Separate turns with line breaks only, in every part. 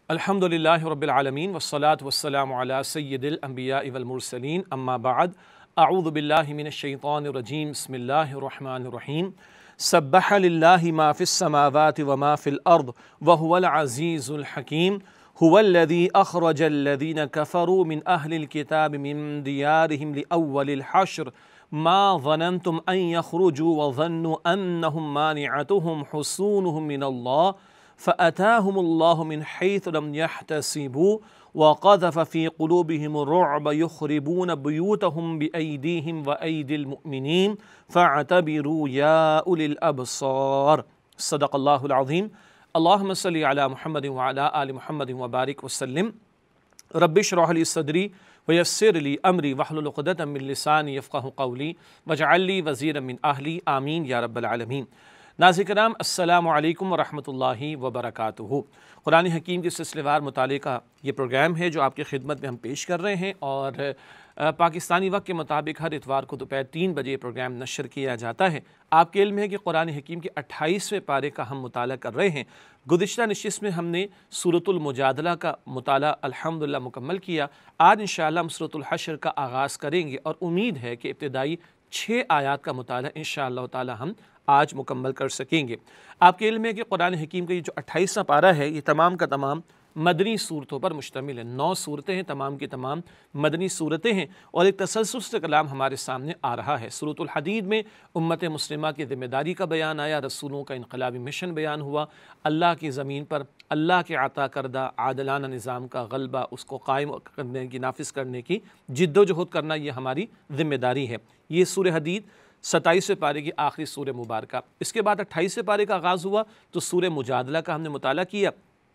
الحمدللہ رب العالمین والصلاة والسلام علی سید الانبیاء والمرسلین اما بعد اعوذ باللہ من الشیطان الرجیم بسم اللہ الرحمن الرحیم سبح للہ ما فی السماوات وما فی الارض وهو العزیز الحکیم هو الذي اخرج الذین کفروا من اہل الكتاب من دیارهم لأول الحشر ما ظننتم ان يخرجوا وظنوا انهم مانعتهم حصونهم من اللہ فأتاهم الله من حيث لم يحتسبوا وقذف في قلوبهم الرعب يخربون بيوتهم بأيديهم وأيدي المؤمنين فاعتبروا يا أولي الأبصار صدق الله العظيم اللهم صل على محمد وعلى آل محمد وبارك وسلم رب اشرح لي صدري ويسر لي أمري واحلل عقدة من لساني يفقهوا قولي واجعل لي وزيرا من أهلي آمين يا رب العالمين۔ ناظرین کرام السلام علیکم ورحمۃ اللہ وبرکاتہ۔ قرآن حکیم کے سلسلے وار مطالعے کا یہ پروگرام ہے جو آپ کی خدمت میں ہم پیش کر رہے ہیں، اور پاکستانی وقت کے مطابق ہر اتوار کو دوپہر 3 بجے یہ پروگرام نشر کیا جاتا ہے۔ آپ کے علم ہے کہ قرآن حکیم کے 28ویں پارے کا ہم مطالعہ کر رہے ہیں۔ گزشتہ نشست میں ہم نے سورۃ المجادلہ کا مطالعہ الحمدللہ مکمل کیا۔ آج انشاءاللہ ہم سورۃ الحشر کا آغاز کریں گے، اور امید ہے کہ ابتدائی 6 آیات کا مطالعہ انشاءاللہ تعالی ہم آج مکمل کر سکیں گے۔ آپ کے علم ہے کہ قرآن حکیم کا یہ جو 28واں پارہ ہے یہ تمام کا تمام مدنی صورتوں پر مشتمل ہے۔ 9 صورتیں ہیں، تمام کی تمام مدنی صورتیں ہیں، اور ایک تسلسل سے کلام ہمارے سامنے آ رہا ہے۔ سورۃ الحدید میں امت مسلمہ کی ذمہ داری کا بیان آیا، رسولوں کا انقلابی مشن بیان ہوا، اللہ کی زمین پر اللہ کے عطا کردہ عادلانہ نظام کا غلبہ، اس کو قائم کرنے کی، نافذ کرنے کی جد و جہد کرنا، یہ ہماری ذمہ داری ہے۔ یہ سورہ حدید 27ویں پارے کی آخری سورہ مبارکہ۔ اس کے بعد 28ویں پارے کا آغاز ہوا تو سورہ مجادلہ کا ہم نے مطالعہ کیا،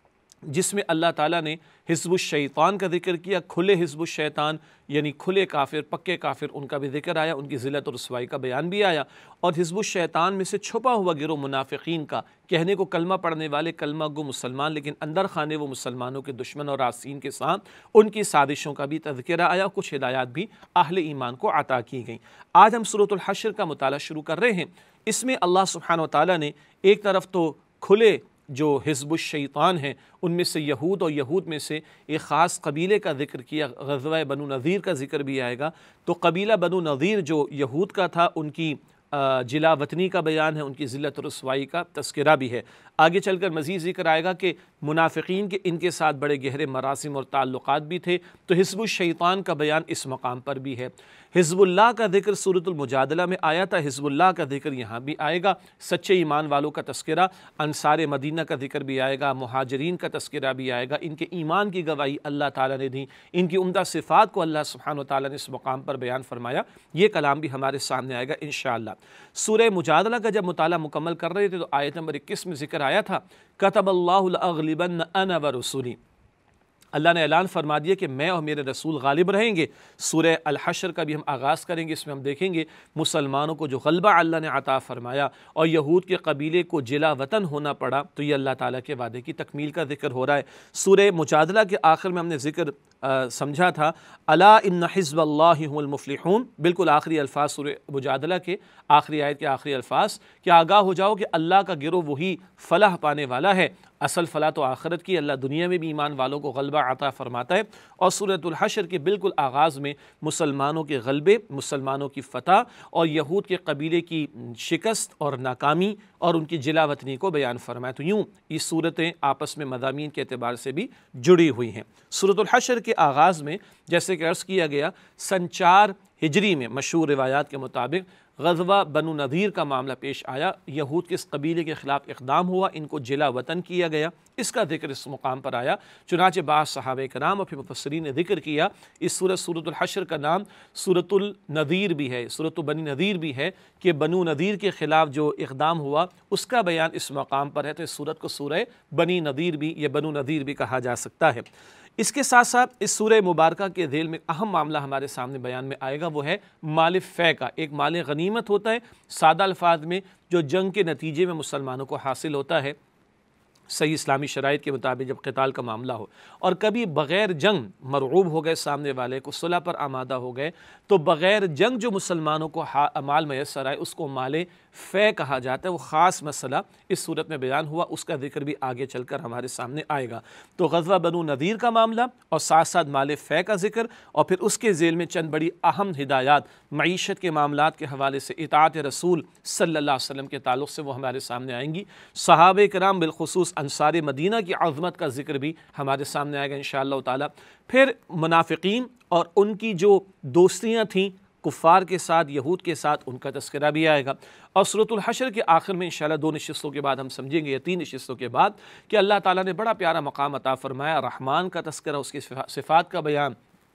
جس میں اللہ تعالیٰ نے حزب الشیطان کا ذکر کیا۔ کھلے حزب الشیطان یعنی کھلے کافر، پکے کافر، ان کا بھی ذکر آیا، ان کی ذلت اور رسوائی کا بیان بھی آیا، اور حزب الشیطان میں سے چھپا ہوا گروہ منافقین کا، کہنے کو کلمہ پڑھنے والے، کلمہ گو مسلمان، لیکن اندر خانے وہ مسلمانوں کے دشمن اور عاصین کے ساتھ ان کی سازشوں کا بھی تذکرہ آیا، کچھ ہدایات بھی اہل ایمان کو عطا کی گئیں۔ آج ہم سورۃ الحشر کا مطالعہ شروع کر رہے ہیں۔ اس میں اللہ سبحانہ وتعالیٰ نے ایک طرف تو کھلے جو حزب الشیطان ہیں ان میں سے یہود، اور یہود میں سے ایک خاص قبیلے کا ذکر کیا، غزوہ بنو نذیر کا ذکر بھی آئے گا۔ تو قبیلہ بنو نذیر جو یہود کا تھا، ان کی جلا وطنی کا بیان ہے، ان کی ذلت و رسوائی کا تذکرہ بھی ہے۔ آگے چل کر مزید ذکر آئے گا کہ منافقین کے ان کے ساتھ بڑے گہرے مراسم اور تعلقات بھی تھے، تو حزب الشیطان کا بیان اس مقام پر بھی ہے۔ حزب اللہ کا ذکر سورۃ المجادلہ میں آیا تھا، حزب اللہ کا ذکر یہاں بھی آئے گا۔ سچے ایمان والوں کا تذکرہ، انصار مدینہ کا ذکر بھی آئے گا، مہاجرین کا تذکرہ بھی آئے گا، ان کے ایمان کی گواہی اللہ تعالیٰ نے دی، ان کی عمدہ صفات کو اللہ سبحانہ وتعالیٰ نے اس مقام پر بیان فرمایا۔ یہ کلام بھی ہمارے سامنے آئے گا انشاءاللہ۔ سورہ مجادلہ کا جب مطالعہ مکمل کر رہے تھے تو آیت نمبر 21 میں ذکر آیا تھا کتب اللہ لأغلبن انا ورسولی، اللہ نے اعلان فرما دیا کہ میں اور میرے رسول غالب رہیں گے۔ سورہ الحشر کا بھی ہم آغاز کریں گے، اس میں ہم دیکھیں گے مسلمانوں کو جو غلبہ اللہ نے عطا فرمایا اور یہود کے قبیلے کو جلا وطن ہونا پڑا، تو یہ اللہ تعالیٰ کے وعدے کی تکمیل کا ذکر ہو رہا ہے۔ سورہ مجادلہ کے آخر میں ہم نے ذکر سمجھا تھا الا ان حزب اللہ هم المفلحون، بالکل آخری الفاظ سورہ مجادلہ کے آخری آیت کے آخری الفاظ، کہ آگاہ ہو جاؤ کہ اللہ کا گروہ وہی فلاح پانے والا ہے۔ اصل فلاح تو آخرت کی، اللہ دنیا میں بھی ایمان والوں کو غلبہ عطا فرماتا ہے، اور سورۃ الحشر کے بالکل آغاز میں مسلمانوں کے غلبے، مسلمانوں کی فتح اور یہود کے قبیلے کی شکست اور ناکامی اور ان کی جلا وطنی کو بیان فرمایا۔ تو یوں یہ صورتیں آپس میں مضامین کے اعتبار سے بھی جڑی ہوئی ہیں۔ سورۃ الحشر کے آغاز میں جیسے کہ عرض کیا گیا سن 4 ہجری میں مشہور روایات کے مطابق غزوہ بنو نذیر کا معاملہ پیش آیا، یہود کے اس قبیلے کے خلاف اقدام ہوا، ان کو جلا وطن کیا گیا، اس کا ذکر اس مقام پر آیا۔ چنانچہ بعض صحابہ کرام اور پھر مفسرین نے ذکر کیا اس سورۃ الحشر کا نام سورۃ النذیر بھی ہے، سورۃ بنی نذیر بھی ہے، کہ بنو نذیر کے خلاف جو اقدام ہوا اس کا بیان اس مقام پر ہے، تو اس سورت کو سورہ بنی نذیر بھی یا بنو نذیر بھی کہا جا سکتا ہے۔ اس کے ساتھ ساتھ اس سورہ مبارکہ کے ذیل میں اہم معاملہ ہمارے سامنے بیان میں آئے گا، وہ ہے مال فے کا۔ ایک مال غنیمت ہوتا ہے سادہ الفاظ میں، جو جنگ کے نتیجے میں مسلمانوں کو حاصل ہوتا ہے صحیح اسلامی شرائط کے مطابق جب قتال کا معاملہ ہو، اور کبھی بغیر جنگ مرعوب ہو گئے، سامنے والے کو صلح پر آمادہ ہو گئے، تو بغیر جنگ جو مسلمانوں کو مال میسر آئے اس کو مال فے کہا جاتا ہے، وہ خاص مسئلہ اس صورت میں بیان ہوا، اس کا ذکر بھی آگے چل کر ہمارے سامنے آئے گا۔ تو غزوہ بنو نذیر کا معاملہ اور ساتھ ساتھ مال فے کا ذکر، اور پھر اس کے ذیل میں چند بڑی اہم ہدایات معیشت کے معاملات کے حوالے سے، اطاعت رسول صلی اللہ علیہ وسلم کے تعلق سے وہ ہمارے سامنے آئیں گی۔ صحابہ کرام بالخصوص انصار مدینہ کی عظمت کا ذکر بھی ہمارے سامنے آئے گا انشاءاللہ تعالی۔ پھر منافقین اور ان کی جو دوستیاں تھیں کفار کے ساتھ، یہود کے ساتھ، ان کا تذکرہ بھی آئے گا۔ اور سورۃ الحشر کے آخر میں انشاءاللہ 2 نشستوں کے بعد ہم سمجھیں گے، یا 3 نشستوں کے بعد، کہ اللہ تعالیٰ نے بڑا پیارا مقام عطا فرمایا، رحمان کا تذکرہ، اس کی صفات کا بیان،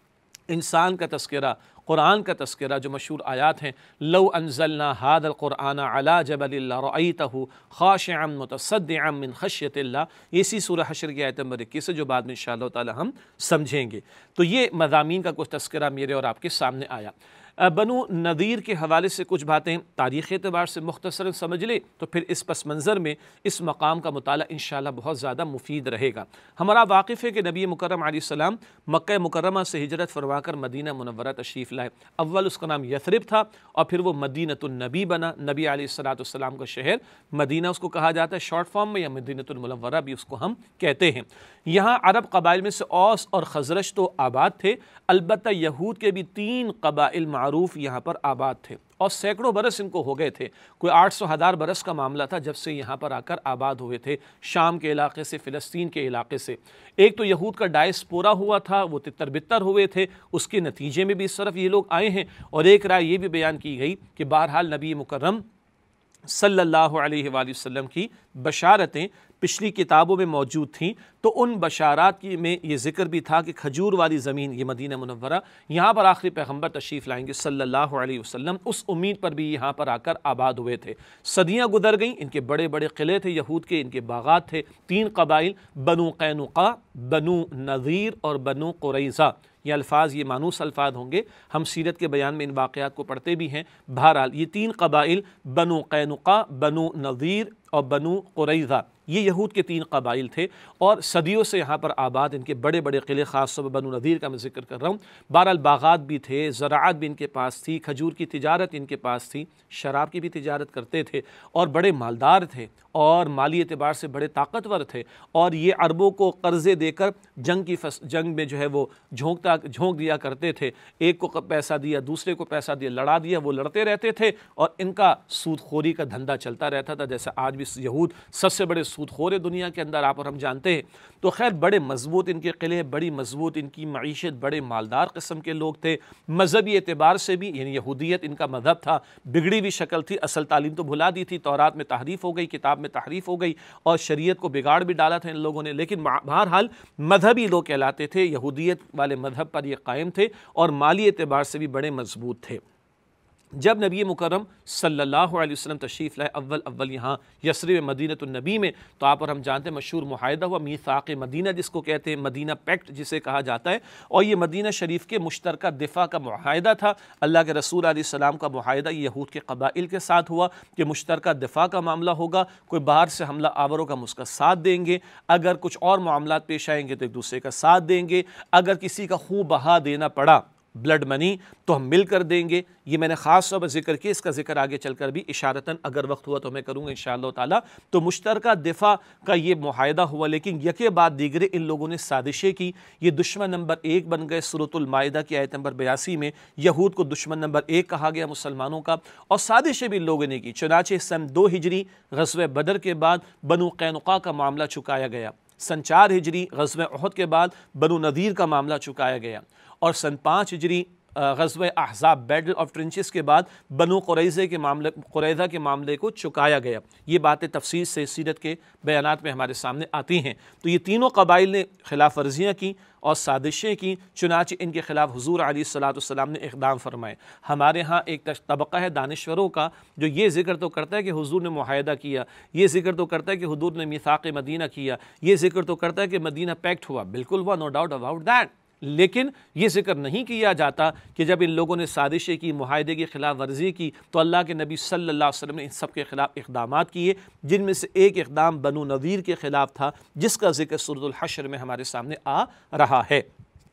انسان کا تذکرہ، قرآن کا تذکرہ، جو مشہور آیات ہیں، لو انزلنا هذا القرآن على جبل لرأيته خاشعا متصدعا من خشیۃ اللہ، اسی سورہ حشر کی آیت نمبر 21 ہے، جو بعد میں انشاءاللہ تعالی ہم سمجھیں گے۔ تو یہ مضامین کا کچھ تذکرہ میرے اور آپ کے سامنے آیا۔ بنو نذیر کے حوالے سے کچھ باتیں تاریخی اعتبار سے مختصراً سمجھ لیں تو پھر اس پس منظر میں اس مقام کا مطالعہ انشاءاللہ بہت زیادہ مفید رہے گا۔ ہمارا واقف ہے کہ نبی مکرم علیہ السلام مکہ مکرمہ سے ہجرت فرما کر مدینہ منورہ تشریف لائے۔ اول اس کا نام یثرب تھا، اور پھر وہ مدینۃ النبی بنا، نبی علیہ السلام کا شہر مدینہ اس کو کہا جاتا ہے شارٹ فارم میں، یا مدینۃ المنورہ بھی اس کو ہم کہتے ہیں۔ یہاں عرب قبائل میں سے اوس اور خزرج تو آباد تھے، البتہ یہود کے بھی 3 قبائل معروف یہاں پر آباد تھے، اور سینکڑوں برس ان کو ہو گئے تھے، کوئی 800,000 برس کا معاملہ تھا جب سے یہاں پر آ کر آباد ہوئے تھے، شام کے علاقے سے، فلسطین کے علاقے سے۔ ایک تو یہود کا ڈائسپورا ہوا تھا، وہ تتر بتر ہوئے تھے، اس کے نتیجے میں بھی اس طرف یہ لوگ آئے ہیں، اور ایک رائے یہ بھی بیان کی گئی کہ بہرحال نبی مکرم صلی اللہ علیہ وآلہ وسلم کی بشارتیں پچھلی کتابوں میں موجود تھیں، تو ان بشارات میں یہ ذکر بھی تھا کہ کھجور والی زمین، یہ مدینہ منورہ، یہاں پر آخری پیغمبر تشریف لائیں گے صلی اللہ علیہ وسلم، اس امید پر بھی یہاں پر آ کر آباد ہوئے تھے۔ صدیاں گزر گئیں، ان کے بڑے بڑے قلعے تھے یہود کے، ان کے باغات تھے۔ 3 قبائل، بنو قینقاع، بنو نذیر اور بنو قریظہ، یہ الفاظ، یہ مانوس الفاظ ہوں گے، ہم سیرت کے بیان میں ان واقعات کو پڑھتے بھی ہیں۔ بہرحال یہ 3 قبائل، بنو قینقاع، بنو نذیر اور بنو قریظہ، یہ یہود کے 3 قبائل تھے، اور صدیوں سے یہاں پر آباد، ان کے بڑے بڑے قلعے، خاص طور پر بنو نذیر کا میں ذکر کر رہا ہوں۔ بہرحال باغات بھی تھے، زراعت بھی ان کے پاس تھی، کھجور کی تجارت ان کے پاس تھی، شراب کی بھی تجارت کرتے تھے، اور بڑے مالدار تھے، اور مالی اعتبار سے بڑے طاقتور تھے، اور یہ عربوں کو قرضے دے کر جنگ میں جو ہے وہ جھونک دیا کرتے تھے، ایک کو پیسہ دیا، دوسرے کو پیسہ دیا، لڑا دیا، وہ لڑتے رہتے تھے، اور ان کا سود خوری کا دھندا چلتا رہتا تھا، جیسے آج بھی یہود سب سے بڑے سود خور دنیا کے اندر، آپ اور ہم جانتے ہیں۔ تو خیر بڑے مضبوط ان کے قلعے، بڑی مضبوط ان کی معیشت، بڑے مالدار قسم کے لوگ تھے، مذہبی اعتبار سے بھی، یعنی یہودیت ان کا مذہب تھا، بگڑی بھی شکل تھی، اصل تعلیم تو بھلا دی تھی، تورات میں تحریف ہو گئی، کتاب میں تحریف ہو گئی، اور شریعت کو بگاڑ بھی ڈالا تھا ان لوگوں نے، لیکن بہرحال مذہبی لوگ کہلاتے تھے، یہودیت والے مذہب پر یہ قائم تھے، اور مالی اعتبار سے بھی بڑے مضبوط تھے۔ جب نبی مکرم صلی اللہ علیہ وسلم تشریف لائے اول یہاں یثرب مدینۃ النبی میں، تو آپ اور ہم جانتے ہیں مشہور معاہدہ ہوا، میثاق مدینہ جس کو کہتے ہیں، مدینہ پیکٹ جسے کہا جاتا ہے، اور یہ مدینہ شریف کے مشترکہ دفاع کا معاہدہ تھا۔ اللہ کے رسول علیہ السلام کا معاہدہ یہ یہود کے قبائل کے ساتھ ہوا کہ مشترکہ دفاع کا معاملہ ہوگا، کوئی باہر سے حملہ آوروں کا ہم اس کا ساتھ دیں گے، اگر کچھ اور معاملات پیش آئیں گے تو ایک دوسرے کا ساتھ دیں گے، اگر کسی کا خون بہا دینا پڑا، بلڈ منی، تو ہم مل کر دیں گے۔ یہ میں نے خاص طور پر ذکر کیا، اس کا ذکر آگے چل کر بھی اشارتاً اگر وقت ہوا تو میں کروں گا انشاءاللہ تعالیٰ۔ تو مشترکہ دفاع کا یہ معاہدہ ہوا، لیکن یکے بعد دیگرے ان لوگوں نے سازشیں کی، یہ دشمن نمبر 1 بن گئے۔ سورۃ المائدہ کی آیت نمبر 82 میں یہود کو دشمن نمبر 1 کہا گیا مسلمانوں کا، اور سازشیں بھی ان لوگوں نے کی۔ چنانچہ سن 2 ہجری غزوہ بدر کے بعد بنو قینقاع کا معاملہ چکایا گیا، سن 4 ہجری غزوہ احد کے بعد بنو نذیر کا معاملہ چکایا گیا، اور سن 5 ہجری غزوہ احزاب بیٹل آف ٹرنچز کے بعد بنو قریظہ کے معاملے کو چکایا گیا۔ یہ باتیں تفصیل سے سیرت کے بیانات میں ہمارے سامنے آتی ہیں۔ تو یہ تینوں قبائل نے خلاف ورزیاں کی اور سازشیں کی، چنانچہ ان کے خلاف حضور علیہ السلام نے اقدام فرمائے۔ ہمارے ہاں ایک طبقہ ہے دانشوروں کا جو یہ ذکر تو کرتا ہے کہ حضور نے معاہدہ کیا، یہ ذکر تو کرتا ہے کہ حضور نے میثاق مدینہ کیا، یہ ذکر تو کرتا ہے کہ مدینہ پیکٹ ہوا، بالکل ہوا، نو ڈاؤٹ اباؤٹ دیٹ، لیکن یہ ذکر نہیں کیا جاتا کہ جب ان لوگوں نے سازشیں کی، معاہدے کی خلاف ورزی کی، تو اللہ کے نبی صلی اللہ علیہ وسلم نے ان سب کے خلاف اقدامات کیے، جن میں سے ایک اقدام بنو نذیر کے خلاف تھا، جس کا ذکر سورۃ الحشر میں ہمارے سامنے آ رہا ہے۔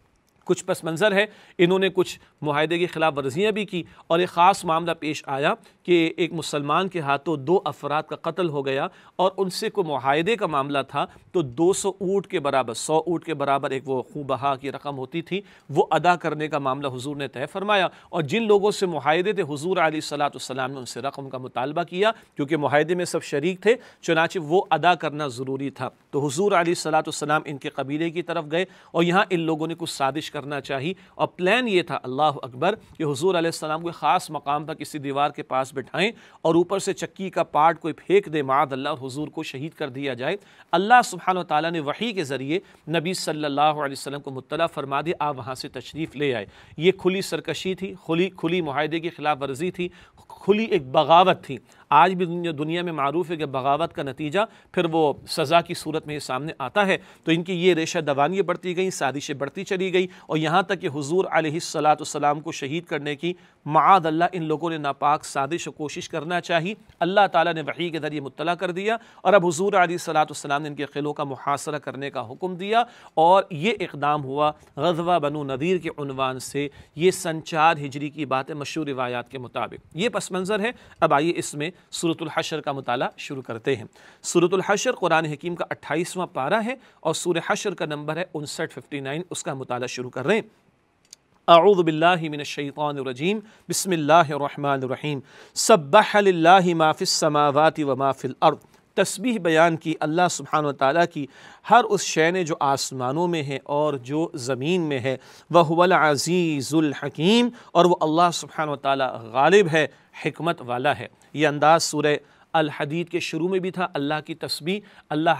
کچھ پس منظر ہے، انہوں نے کچھ معاہدے کی خلاف ورزیاں بھی کی، اور ایک خاص معاملہ پیش آیا کہ ایک مسلمان کے ہاتھوں 2 افراد کا قتل ہو گیا، اور ان سے کوئی معاہدے کا معاملہ تھا، تو 200 اونٹ کے برابر 100 اونٹ کے برابر ایک وہ خوب بہا کی رقم ہوتی تھی، وہ ادا کرنے کا معاملہ حضور نے طے فرمایا، اور جن لوگوں سے معاہدے تھے حضور علیہ الصلوۃ والسلام نے ان سے رقم کا مطالبہ کیا، کیونکہ معاہدے میں سب شریک تھے، چنانچہ وہ ادا کرنا ضروری تھا۔ تو حضور علیہ الصلوۃ والسلام ان کے قبیلے کی طرف گئے، اور یہاں ان لوگوں نے کچھ سازش کرنا چاہی، اور پلان یہ تھا، اللہ اکبر، کہ حضور علیہ السلام کو خاص مقام پر کسی دیوار کے پاس بٹھائیں اور اوپر سے چکی کا پارٹ کوئی پھینک دے معاذ اللہ، اور حضور کو شہید کر دیا جائے۔ اللہ سبحانہ وتعالیٰ نے وحی کے ذریعے نبی صلی اللہ علیہ وسلم کو مطلع فرما دیا، آپ وہاں سے تشریف لے آئے۔ یہ کھلی سرکشی تھی، کھلی معاہدے کی خلاف ورزی تھی، کھلی ایک بغاوت تھی۔ آج بھی دنیا میں معروف ہے کہ بغاوت کا نتیجہ پھر وہ سزا کی صورت میں یہ سامنے آتا ہے۔ تو ان کی یہ ریشہ دوانیاں بڑھتی گئیں، سازشیں بڑھتی چلی گئی، اور یہاں تک کہ حضور علیہ الصلوۃ والسلام کو شہید کرنے کی معاذ اللہ ان لوگوں نے ناپاک سازش و کوشش کرنا چاہی۔ اللہ تعالیٰ نے وحی کے ذریعے مطلع کر دیا، اور اب حضور علیہ الصلوۃ والسلام نے ان کے قلعوں کا محاصرہ کرنے کا حکم دیا، اور یہ اقدام ہوا غزوہ بنو نذیر کے عنوان سے۔ یہ سن 4 ہجری کی بات ہے مشہور روایات کے مطابق۔ یہ پس منظر ہے۔ اب آئیے اس میں سورۃ الحشر کا مطالعہ شروع کرتے ہیں۔ سورۃ الحشر قرآن حکیم کا 28واں پارہ ہے، اور سورہ حشر کا نمبر ہے 59 اس کا مطالعہ شروع کر رہے ہیں۔ اعوذ باللہ من الشیطان الرجیم، بسم اللہ الرحمن الرحیم۔ سبح للہ ما فی السماوات وما فی الارض۔ تسبیح بیان کی اللہ سبحانہ وتعالیٰ کی ہر اس شے نے جو آسمانوں میں ہے اور جو زمین میں ہے، وَهُوَ الْعَزِيزُ الْحَكِيمُ، اور وہ اللہ سبحانہ وتعالیٰ غالب ہے، حکمت والا ہے۔ یہ انداز سورہ الحدید کے شروع میں بھی تھا، اللہ کی تسبیح، اللہ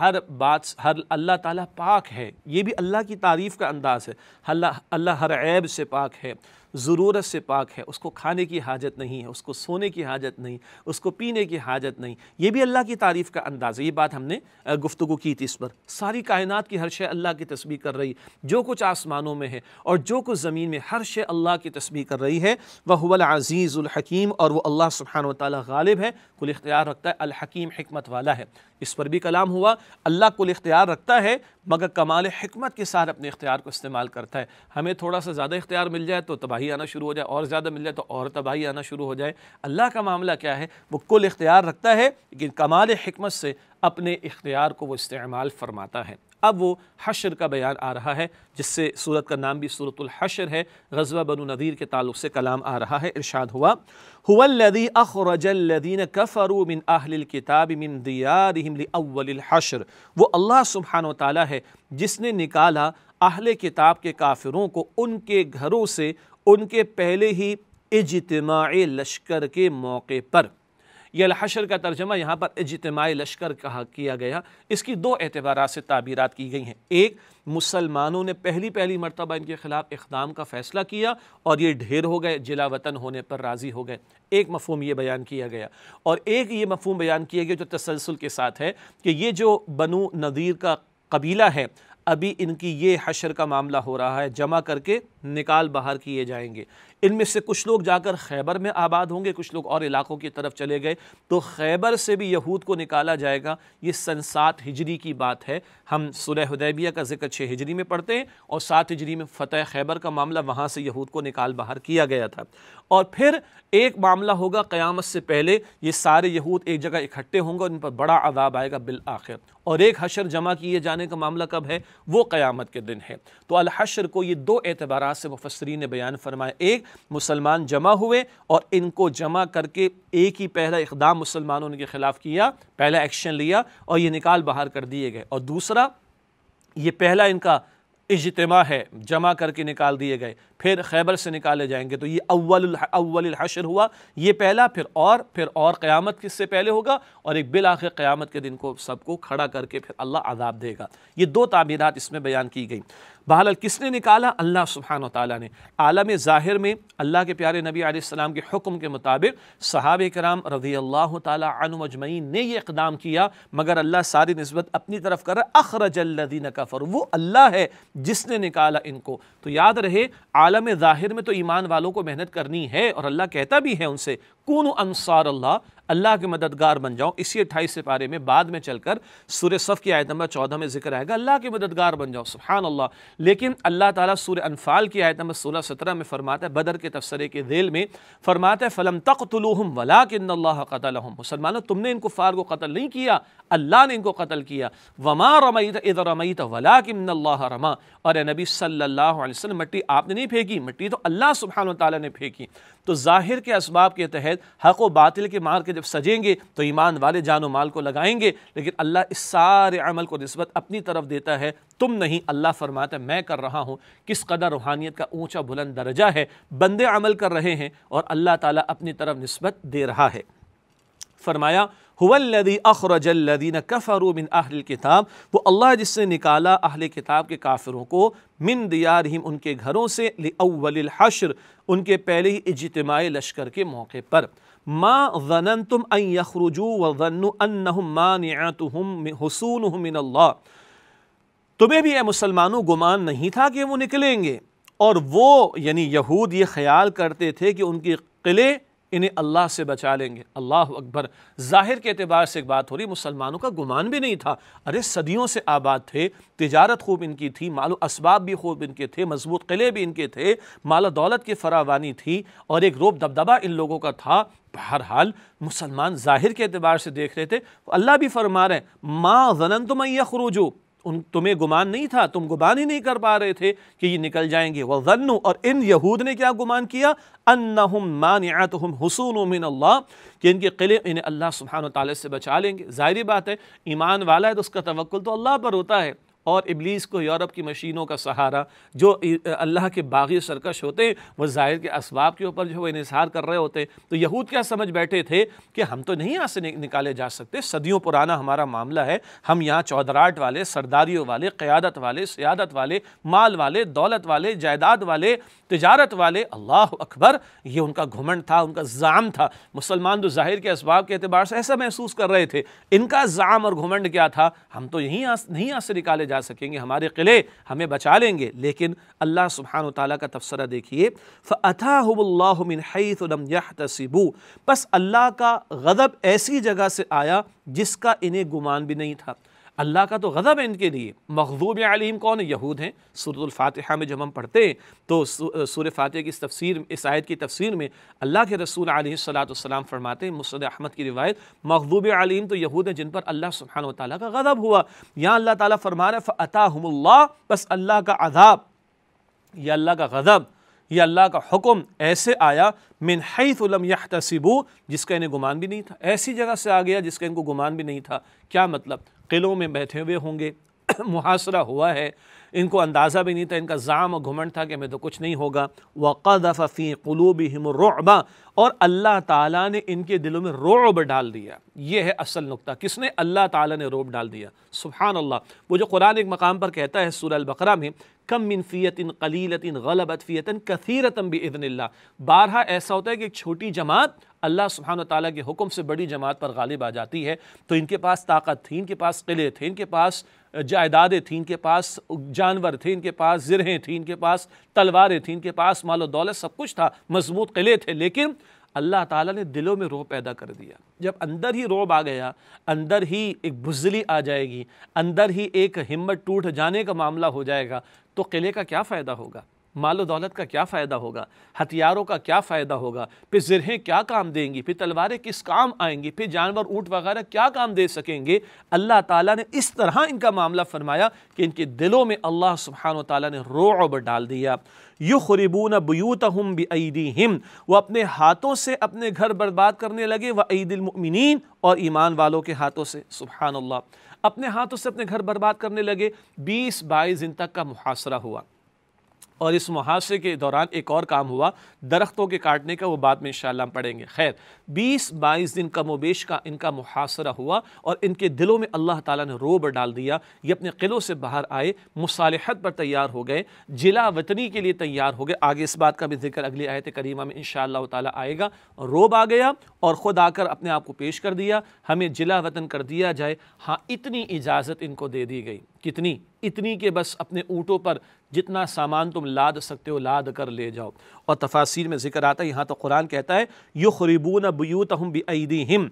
اللہ تعالیٰ پاک ہے، یہ بھی اللہ کی تعریف کا انداز ہے۔ اللہ ہر عیب سے پاک ہے، ضرورت سے پاک ہے، اس کو کھانے کی حاجت نہیں ہے، اس کو سونے کی حاجت نہیں، اس کو پینے کی حاجت نہیں، یہ بھی اللہ کی تعریف کا انداز ہے۔ یہ بات ہم نے گفتگو کی تھی اس پر۔ ساری کائنات کی ہر شے اللہ کی تسبیح کر رہی، جو کچھ آسمانوں میں ہے اور جو کچھ زمین میں، ہر شے اللہ کی تسبیح کر رہی ہے۔ وَهُوَ الْعَزِيزُ الْحَكِيمُ، اور وہ اللہ سبحانہ وتعالیٰ غالب ہے، کل اختیار رکھتا ہے، الحکیم حکمت والا ہے۔ اس پر بھی کلام ہوا، اللہ کل اختیار رکھتا ہے مگر کمال حکمت کے ساتھ اپنے اختیار کو استعمال کرتا ہے۔ ہمیں تھوڑا سا زیادہ اختیار مل جائے تو تباہی آنا شروع ہو جائے، اور زیادہ مل جائے تو اور تباہی آنا شروع ہو جائے۔ اللہ کا معاملہ کیا ہے؟ وہ کل اختیار رکھتا ہے، لیکن کمال حکمت سے اپنے اختیار کو وہ استعمال فرماتا ہے۔ اب وہ حشر کا بیان آ رہا ہے، جس سے سورت کا نام بھی سورۃ الحشر ہے، غزوہ بنو نذیر کے تعلق سے کلام آ رہا ہے۔ ارشاد ہوا، هُوَ الَّذِي أَخْرَجَ الَّذِينَ كَفَرُوا مِنْ أَهْلِ الْكِتَابِ مِنْ دِيَارِهِمْ لِأَوَّلِ الْحَشْرِ، وہ اللہ سبحانہ وتعالیٰ ہے جس نے نکالا اہل کتاب کے کافروں کو ان کے گھروں سے ان کے پہلے ہی اجتماع لشکر کے موقع پر۔ یہ الحشر کا ترجمہ یہاں پر اجتماع لشکر کیا گیا۔ اس کی 2 اعتبارات سے تعبیرات کی گئی ہیں۔ ایک، مسلمانوں نے پہلی مرتبہ ان کے خلاف اقدام کا فیصلہ کیا اور یہ ڈھیر ہو گئے، جلا وطن ہونے پر راضی ہو گئے۔ ایک مفہوم یہ بیان کیا گیا، اور ایک یہ مفہوم بیان کیا گیا جو تسلسل کے ساتھ ہے کہ یہ جو بنو نذیر کا قبیلہ ہے، ابھی ان کی یہ حشر کا معاملہ ہو رہا ہے، جمع کر کے نکال باہر کیے جائیں گے۔ ان میں سے کچھ لوگ جا کر خیبر میں آباد ہوں گے، کچھ لوگ اور علاقوں کی طرف چلے گئے، تو خیبر سے بھی یہود کو نکالا جائے گا۔ یہ سن 7 ہجری کی بات ہے۔ ہم سورہ حدیبیہ کا ذکر 6 ہجری میں پڑھتے ہیں، اور 7 ہجری میں فتح خیبر کا معاملہ، وہاں سے یہود کو نکال باہر کیا گیا تھا۔ اور پھر ایک معاملہ ہوگا قیامت سے پہلے، یہ سارے یہود ایک جگہ اکٹھے ہوں گے اور ان پر بڑا عذاب آئے گا بالآخر۔ اور ایک حشر جمع کیے جانے کا معاملہ کب ہے؟ وہ قیامت کے دن ہے۔ تو الحشر کو یہ 2 اعتبارات سے مفسرین نے بیان فرمایا۔ ایک، مسلمان جمع ہوئے اور ان کو جمع کر کے ایک ہی پہلا اقدام مسلمانوں نے کے خلاف کیا، پہلا ایکشن لیا اور یہ نکال باہر کر دیے گئے۔ اور دوسرا، یہ پہلا ان کا اجتماع ہے، جمع کر کے نکال دیے گئے، پھر خیبر سے نکالے جائیں گے۔ تو یہ اول الحشر ہوا، یہ پہلا، پھر اور قیامت کس سے پہلے ہوگا، اور ایک بالآخر قیامت کے دن کو سب کو کھڑا کر کے پھر اللہ عذاب دے گا۔ یہ 2 تعبیرات اس میں بیان کی گئی۔ بہرحال کس نے نکالا؟ اللہ سبحانہ وتعالیٰ نے۔ عالم ظاہر میں اللہ کے پیارے نبی علیہ السلام کے حکم کے مطابق صحابہ کرام رضی اللہ تعالیٰ عنہم اجمعین نے یہ اقدام کیا، مگر اللہ ساری نسبت اپنی طرف کر رہا ہے۔ اخرج الذین کفروا، وہ اللہ ہے جس نے نکالا ان کو۔ تو یاد رہے، عالم ظاہر میں تو ایمان والوں کو محنت کرنی ہے، اور اللہ کہتا بھی ہے ان سے کونوا انصار اللہ، اللہ کے مددگار بن جاؤ۔ اسی 28 پارے میں بعد میں چل کر سورہ صف کی آیت نمبر 14 میں ذکر آئے گا اللہ کے مددگار بن جاؤ، سبحان اللہ۔ لیکن اللہ تعالیٰ سورہ انفال کی آیت نمبر 16-17 میں فرماتا ہے، بدر کے تبصرے کے ذیل میں فرماتا ہے فَلَمْ تَقْتُلُوهُمْ وَلَٰكِنَّ اللَّهَ قَتَلَهُمْ، مسلمانوں تم نے ان کفار کو قتل نہیں کیا، اللہ نے ان کو قتل کیا۔ وَمَا رَمَيْتَ إِذْ رَمَيْتَ وَلَٰكِنَّ اللَّهَ رَمَىٰ، اور اے نبی صلی اللہ علیہ وسلم مٹی آپ نے نہیں پھینکی، مٹی تو اللہ سبحانہ وتعالیٰ نے پھینکی۔ تو ظاہر کے اسباب کے تحت حق و باطل کے مار کے جب سجیں گے تو ایمان والے جان و مال کو لگائیں گے، لیکن اللہ اس سارے عمل کو نسبت اپنی طرف دیتا ہے، تم نہیں۔ اللہ فرماتا ہے میں کر رہا ہوں۔ کس قدر روحانیت کا اونچا بلند درجہ ہے، بندے عمل کر رہے ہیں اور اللہ تعالیٰ اپنی طرف نسبت دے رہا ہے۔ فرمایا هو الذی اخرج الذین کفروا من اہل الکتاب، وہ اللہ جس سے نکالا اہل کتاب کے کافروں کو من دیارہم ان کے گھروں سے لأول الحشر ان کے پہلے ہی اجتماع لشکر کے موقع پر، ما ظننتم ان یخرجوا وظنوا انہم مانعتہم حصونہم من اللہ، تمہیں بھی اے مسلمانوں گمان نہیں تھا کہ وہ نکلیں گے، اور وہ یعنی یہود یہ خیال کرتے تھے کہ ان کے قلعے انہیں اللہ سے بچا لیں گے۔ اللہ اکبر، ظاہر کے اعتبار سے ایک بات ہو رہی، مسلمانوں کا گمان بھی نہیں تھا، ارے صدیوں سے آباد تھے، تجارت خوب ان کی تھی، مال و اسباب بھی خوب ان کے تھے، مضبوط قلعے بھی ان کے تھے، مال و دولت کی فراوانی تھی، اور ایک روب دبدبہ ان لوگوں کا تھا۔ بہرحال مسلمان ظاہر کے اعتبار سے دیکھ رہے تھے، اللہ بھی فرما رہے ہیں ما ظننتم ان یخرجوا، تمہیں گمان نہیں تھا، تم گمان ہی نہیں کر پا رہے تھے کہ یہ نکل جائیں گے۔ وَظَنُّوا، اور ان یہود نے کیا گمان کیا، انہم مانعتہم حصون من اللہ، کہ ان کے قلعے انہیں اللہ سبحانہ وتعالی سے بچا لیں گے۔ ظاہری بات ہے ایمان والا ہے تو اس کا توکل تو اللہ پر ہوتا ہے، اور ابلیس کو یورپ کی مشینوں کا سہارا، جو اللہ کے باغی سرکش ہوتے ہیں وہ ظاہر کے اسباب کے اوپر جو وہ انحصار کر رہے ہوتے ہیں۔ تو یہود کیا سمجھ بیٹھے تھے کہ ہم تو نہیں یہاں سے نکالے جا سکتے، صدیوں پرانا ہمارا معاملہ ہے، ہم یہاں چودراہٹ والے، سرداریوں والے، قیادت والے، سیادت والے، مال والے، دولت والے، جائیداد والے، تجارت والے۔ اللہ اکبر، یہ ان کا گھمنڈ تھا، ان کا زعم تھا۔ مسلمان تو ظاہر کے اسباب کے اعتبار سے ایسا محسوس کر رہے تھے، ان کا زعم اور گھمنڈ کیا تھا، ہم تو نہیں یہاں سے نکالے جا سکیں گے، ہمارے قلعے ہمیں بچا لیں گے۔ لیکن اللہ سبحانہ وتعالیٰ کا تفسیرہ دیکھیے، فَأَتَاهُمُ اللَّهُ مِنْ حَيْثُ لَمْ يَحْتَسِبُوا، بس اللہ کا غضب ایسی جگہ سے آیا جس کا انہیں گمان بھی نہیں تھا۔ اللہ کا تو غضب ہے ان کے لیے۔ مغضوب علیہم کون ہے؟ یہود ہیں۔ سورۃ الفاتحہ میں جب ہم پڑھتے ہیں تو سورہ فاتحہ کی تفسیر، اس آیت کی تفسیر میں اللہ کے رسول علیہ السلام فرماتے ہیں، مسند احمد کی روایت، مغضوب علیہم تو یہود ہیں جن پر اللہ سبحانہ وتعالیٰ کا غضب ہوا۔ یہاں اللہ تعالیٰ فرما رہا ہے فَأَتَاهُمُ اللَّهُ، بس اللہ کا عذاب، یہ اللہ کا غضب، یہ اللہ کا حکم ایسے آیا من حیث لم یحتسبوا، جس کا انہیں گمان بھی نہیں تھا، ایسی جگہ سے آ گیا جس کا ان کو گمان بھی نہیں تھا۔ کیا مطلب؟ قلعوں میں بیٹھے ہوئے ہوں گے، محاصرہ ہوا ہے، ان کو اندازہ بھی نہیں تھا، ان کا زعم و گھمنڈ تھا کہ ہمیں تو کچھ نہیں ہوگا۔ وَقَذَفَ فِي قُلُوبِهِمُ الرُّعْبَ، اور اللہ تعالیٰ نے ان کے دلوں میں رعب ڈال دیا۔ یہ ہے اصل نقطہ، کس نے؟ اللہ تعالیٰ نے رعب ڈال دیا۔ سبحان اللہ، وہ جو قرآن ایک مقام پر کہتا ہے سورہ البقرہ میں، کم من فیۃ قلیلۃ غلبت فیۃ کثیرۃ بإذن اللہ، بارہا ایسا ہوتا ہے کہ ایک چھوٹی جماعت اللہ سبحانہ وتعالیٰ کے حکم سے بڑی جماعت پر غالب آ جاتی ہے۔ تو ان کے پاس طاقت تھی، ان کے پاس قلعے تھے، ان کے پاس جائیدادیں تھیں، ان کے پاس جانور تھے، ان کے پاس زرہیں تھیں، ان کے پاس تلواریں تھیں، ان کے پاس مال و دولت سب کچھ تھا، مضبوط قلعے تھے، لیکن اللہ تعالیٰ نے دلوں میں رعب پیدا کر دیا۔ جب اندر ہی رعب آ گیا، اندر ہی ایک بزدلی آ جائے گی، اندر ہی ایک ہمت ٹوٹ جانے کا معاملہ ہو جائے گا، تو قلعے کا کیا فائدہ ہوگا؟ مال و دولت کا کیا فائدہ ہوگا؟ ہتھیاروں کا کیا فائدہ ہوگا؟ پھر زرہیں کیا کام دیں گی؟ پھر تلواریں کس کام آئیں گی؟ پھر جانور اونٹ وغیرہ کیا کام دے سکیں گے؟ اللہ تعالیٰ نے اس طرح ان کا معاملہ فرمایا کہ ان کے دلوں میں اللہ سبحانہ وتعالیٰ نے رعب ڈال دیا۔ یخربون بیوتہم بایدیہم، وہ اپنے ہاتھوں سے اپنے گھر برباد کرنے لگے، وایدی المؤمنین، اور ایمان والوں کے ہاتھوں سے۔ سبحان اللہ، اپنے ہاتھوں سے اپنے گھر برباد کرنے لگے۔ 20-22 دن تک کا محاصرہ ہوا، اور اس محاصرے کے دوران ایک اور کام ہوا درختوں کے کاٹنے کا، وہ بعد میں انشاءاللہ ہم پڑھیں گے۔ خیر، 20-22 دن کم و بیش کا ان کا محاصرہ ہوا، اور ان کے دلوں میں اللہ تعالیٰ نے رعب ڈال دیا۔ یہ اپنے قلعوں سے باہر آئے، مصالحت پر تیار ہو گئے، جلا وطنی کے لیے تیار ہو گئے۔ آگے اس بات کا بھی ذکر اگلی آیت کریمہ میں انشاءاللہ تعالیٰ آئے گا۔ رعب آ گیا اور خود آ کر اپنے آپ کو پیش کر دیا، ہمیں جلا وطن کر دیا جائے۔ ہاں، اتنی اجازت ان کو دے دی گئی، کتنی؟ اتنی کہ بس اپنے اونٹوں پر جتنا سامان تم لاد سکتے ہو لاد کر لے جاؤ۔ اور تفاسیر میں ذکر آتا ہے، یہاں تو قرآن کہتا ہے یخربون بیوتہم بایدیہم،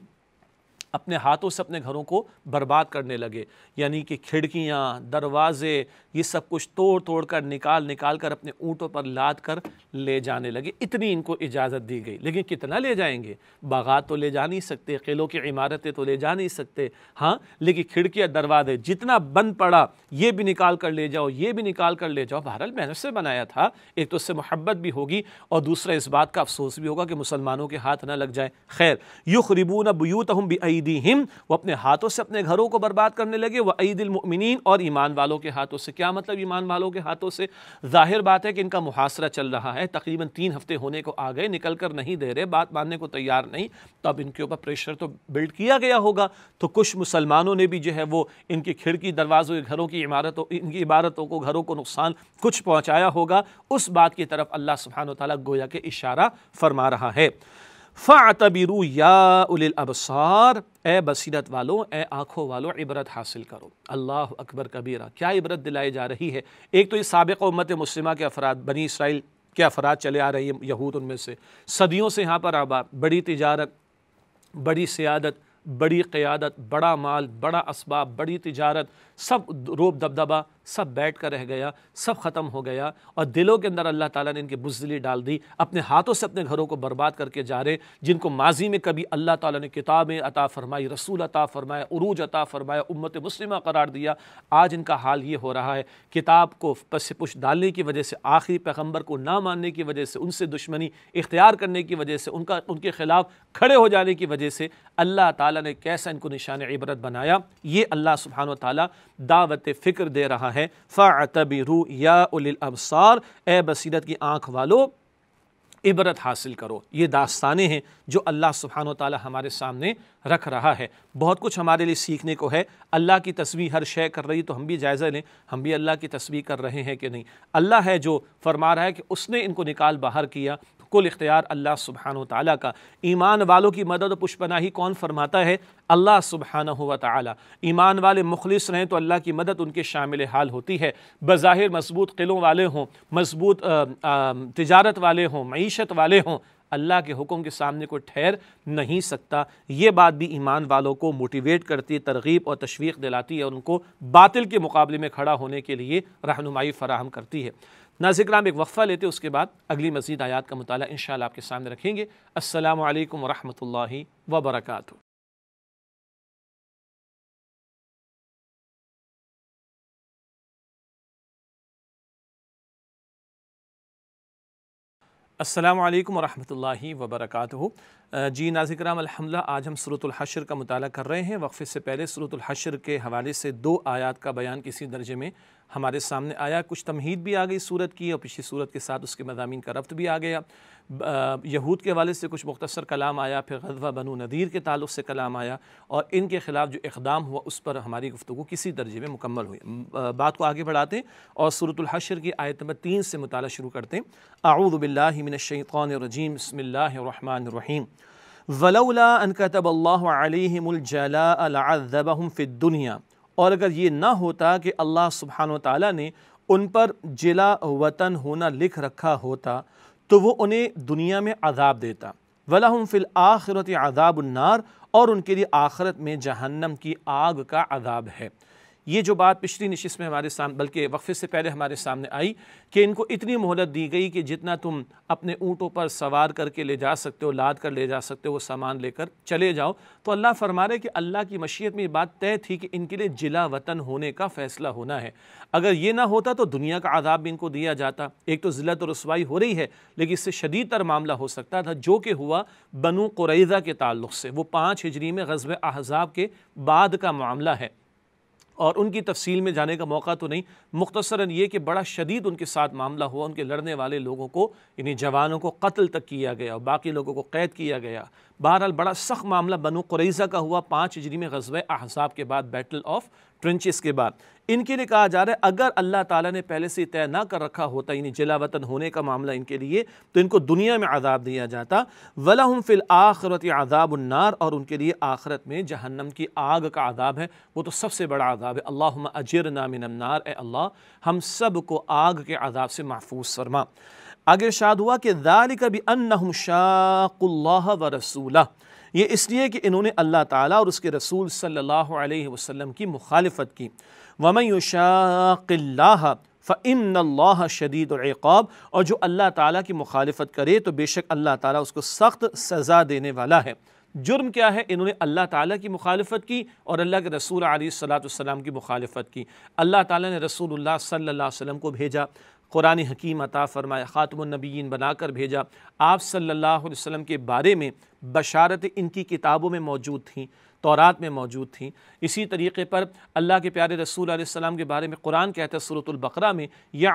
اپنے ہاتھوں سے اپنے گھروں کو برباد کرنے لگے، یعنی کہ کھڑکیاں، دروازے، یہ سب کچھ توڑ توڑ کر نکال کر اپنے اونٹوں پر لاد کر لے جانے لگے۔ اتنی ان کو اجازت دی گئی، لیکن کتنا لے جائیں گے؟ باغات تو لے جا نہیں سکتے، قلعوں کی عمارتیں تو لے جا نہیں سکتے، ہاں لیکن کھڑکیاں، دروازے جتنا بند پڑا یہ بھی نکال کر لے جاؤ، یہ بھی نکال کر لے جاؤ۔ بہرحال محنت سے بنایا تھا، ایک تو اس سے محبت بھی ہوگی اور دوسرا اس بات کا افسوس بھی ہوگا کہ مسلمانوں کے ہاتھ نہ لگ جائے۔ خیر، یخربون بیوتہم بایدیہم، وہ اپنے ہاتھوں سے اپنے گھروں کو برباد کرنے لگے، وایدی المؤمنین، اور ایمان والوں کے ہاتھوں سے۔ کیا مطلب ایمان والوں کے ہاتھوں سے؟ ظاہر بات ہے کہ ان کا محاصرہ چل رہا ہے، تقریباً 3 ہفتے ہونے کو آ گئے، نکل کر نہیں دے رہے، بات ماننے کو تیار نہیں، تو اب ان کے اوپر پریشر تو بلڈ کیا گیا ہوگا، تو کچھ مسلمانوں نے بھی جو ہے وہ ان کی کھڑکی، دروازوں، گھروں کی عمارتوں، ان کی عبارتوں کو، گھروں کو نقصان کچھ پہنچایا ہوگا۔ اس بات کی طرف اللہ سبحانہ وتعالیٰ گویا کہ اشارہ فرما رہا ہے۔ فَاعْتَبِرُوا يَا أُولِي الْأَبْصَارِ، اے بصیرت والو، اے آنکھوں والو، عبرت حاصل کرو۔ اللہ اکبر کبیرہ، کیا عبرت دلائی جا رہی ہے؟ ایک تو یہ سابق امت مسلمہ کے افراد، بنی اسرائیل کے افراد چلے آ رہی ہیں، یہود ان میں سے، صدیوں سے یہاں پر آباد، بڑی تجارت، بڑی سیادت، بڑی قیادت، بڑا مال، بڑا اسباب، بڑی تجارت، سب روب دبدبہ، سب بیٹھ کر رہ گیا، سب ختم ہو گیا، اور دلوں کے اندر اللہ تعالیٰ نے ان کی بزدلی ڈال دی، اپنے ہاتھوں سے اپنے گھروں کو برباد کر کے جا رہے، جن کو ماضی میں کبھی اللہ تعالیٰ نے کتابیں عطا فرمائی، رسول عطا فرمایا، عروج عطا فرمایا، امت مسلمہ قرار دیا، آج ان کا حال یہ ہو رہا ہے، کتاب کو پس پش ڈالنے کی وجہ سے، آخری پیغمبر کو نہ ماننے کی وجہ سے، ان سے دشمنی اختیار کرنے کی وجہ سے، ان کے خلاف کھڑے ہو جانے کی وجہ سے اللہ تعالیٰ نے کیسا ان کو نشان عبرت بنایا، یہ اللہ سبحانہ وتعالیٰ دعوت فکر دے رہا ہے۔ فَاعْتَبِرُوا يَا أُولِي الْأَبْصَارِ، اے بصیرت کی آنکھ والو، عبرت حاصل کرو۔ یہ داستانیں ہیں جو اللہ سبحانہ وتعالیٰ ہمارے سامنے رکھ رہا ہے، بہت کچھ ہمارے لیے سیکھنے کو ہے۔ اللہ کی تسبیح ہر شے کر رہی، تو ہم بھی جائزہ لیں، ہم بھی اللہ کی تسبیح کر رہے ہیں کہ نہیں؟ اللہ ہے جو فرما رہا ہے کہ اس نے ان کو نکال باہر کیا، کل اختیار اللہ سبحانہ وتعالیٰ کا۔ ایمان والوں کی مدد و پشپناہی کون فرماتا ہے؟ اللہ سبحانہ وتعالیٰ۔ ایمان والے مخلص رہیں تو اللہ کی مدد ان کے شامل حال ہوتی ہے، بظاہر مضبوط قلعوں والے ہوں، مضبوط تجارت والے ہوں، معیشت والے ہوں، اللہ کے حکم کے سامنے کوئی ٹھہر نہیں سکتا۔ یہ بات بھی ایمان والوں کو موٹیویٹ کرتی ہے، ترغیب اور تشویق دلاتی ہے، اور ان کو باطل کے مقابلے میں کھڑا ہونے کے لیے رہنمائی فراہم کرتی ہے۔ ناظرین کرام، ایک وقفہ لیتے، اس کے بعد اگلی مزید آیات کا مطالعہ انشاءاللہ آپ کے سامنے رکھیں گے۔ السلام علیکم ورحمۃ اللہ وبرکاتہ۔ السلام علیکم ورحمۃ اللہ وبرکاتہ۔ جی ناظرین کرام، الحمدللہ آج ہم سورۃ الحشر کا مطالعہ کر رہے ہیں۔ وقفے سے پہلے سورۃ الحشر کے حوالے سے 2 آیات کا بیان کسی درجے میں ہمارے سامنے آیا، کچھ تمہید بھی آ گئی سورت کی، اور پچھلی سورت کے ساتھ اس کے مضامین کا ربط بھی آ گیا۔ یہود کے حوالے سے کچھ مختصر کلام آیا، پھر غزوہ بنو نذیر کے تعلق سے کلام آیا، اور ان کے خلاف جو اقدام ہوا اس پر ہماری گفتگو کسی درجے میں مکمل ہوئی۔ بات کو آگے بڑھاتے ہیں اور سورۃ الحشر کی آیت نمبر 3 سے مطالعہ شروع کرتے ہیں۔ اعوذ باللہ من الشیطان الرجیم، بسم اللہ الرحمن الرحیم۔ وَلَوْلَا أَن كَتَبَ اللَّهُ عَلَيْهِمُ الْجَلَاءَ لَعَذَّبَهُمْ فِي الدُّنْيَا، اور اگر یہ نہ ہوتا کہ اللہ سبحانہ وتعالیٰ نے ان پر جلا وطن ہونا لکھ رکھا ہوتا تو وہ انہیں دنیا میں عذاب دیتا۔ وَلَهُمْ فِي الْآخِرَةِ عَذَابُ النَّارِ، اور ان کے لیے آخرت میں جہنم کی آگ کا عذاب ہے۔ یہ جو بات پچھلی نشست میں ہمارے سامنے، بلکہ وقفے سے پہلے ہمارے سامنے آئی کہ ان کو اتنی مہلت دی گئی کہ جتنا تم اپنے اونٹوں پر سوار کر کے لے جا سکتے ہو، لاد کر لے جا سکتے ہو، وہ سامان لے کر چلے جاؤ۔ تو اللہ فرما رہے کہ اللہ کی مشیت میں یہ بات طے تھی کہ ان کے لیے جلا وطن ہونے کا فیصلہ ہونا ہے۔ اگر یہ نہ ہوتا تو دنیا کا عذاب بھی ان کو دیا جاتا۔ ایک تو ذلت اور رسوائی ہو رہی ہے، لیکن اس سے شدید تر معاملہ ہو سکتا تھا، جو کہ ہوا بنو قریظہ کے تعلق سے۔ وہ 5 ہجری میں غزوہ احزاب کے بعد کا معاملہ ہے، اور ان کی تفصیل میں جانے کا موقع تو نہیں، مختصراً یہ کہ بڑا شدید ان کے ساتھ معاملہ ہوا، ان کے لڑنے والے لوگوں کو، یعنی جوانوں کو قتل تک کیا گیا اور باقی لوگوں کو قید کیا گیا۔ بہرحال بڑا سخت معاملہ بنو قریظہ کا ہوا 5 ہجری میں غزوہ احزاب کے بعد، بیٹل آف ٹرنچز کے بعد، ان کے لیے کہا جا رہا ہے اگر اللہ تعالیٰ نے پہلے سے طے نہ کر رکھا ہوتا یعنی جلا وطن ہونے کا معاملہ ان کے لیے تو ان کو دنیا میں عذاب دیا جاتا۔ وَلَهُمْ فِي الْآخِرَةِ عَذَابُ النَّارِ، اور ان کے لیے آخرت میں جہنم کی آگ کا عذاب ہے، وہ تو سب سے بڑا عذاب ہے۔ اللہم اجرنا من النار، اے اللہ ہم سب کو آگ کے عذاب سے محفوظ فرما۔ آگے ارشاد ہوا کہ ذَلِكَ بِأَنَّهُمْ شَاقُوا اللَّهَ وَرَسُولَهُ، یہ اس لیے کہ انہوں نے اللہ تعالیٰ اور اس کے رسول صلی اللہ علیہ وسلم کی مخالفت کی۔ وَمَن يُشَاقِ اللَّهَ فَإِنَّ اللَّهَ شَدِيدُ الْعِقَابِ، اور جو اللہ تعالیٰ کی مخالفت کرے تو بے شک اللہ تعالیٰ اس کو سخت سزا دینے والا ہے۔ جرم کیا ہے؟ انہوں نے اللہ تعالیٰ کی مخالفت کی اور اللہ کے رسول علیہ السلام کی مخالفت کی۔ اللہ تعالیٰ نے رسول اللہ صلی اللہ علیہ وسلم کو بھیجا، قرآن حکیم عطا فرمایا، خاتم النبیین بنا کر بھیجا، آپ صلی اللہ علیہ وسلم کے بارے میں بشارتیں ان کی کتابوں میں موجود تھیں، تورات میں موجود تھیں۔ اسی طریقے پر اللہ کے پیارے رسول علیہ السلام کے بارے میں قرآن کہتا ہے سورۃ البقرہ میں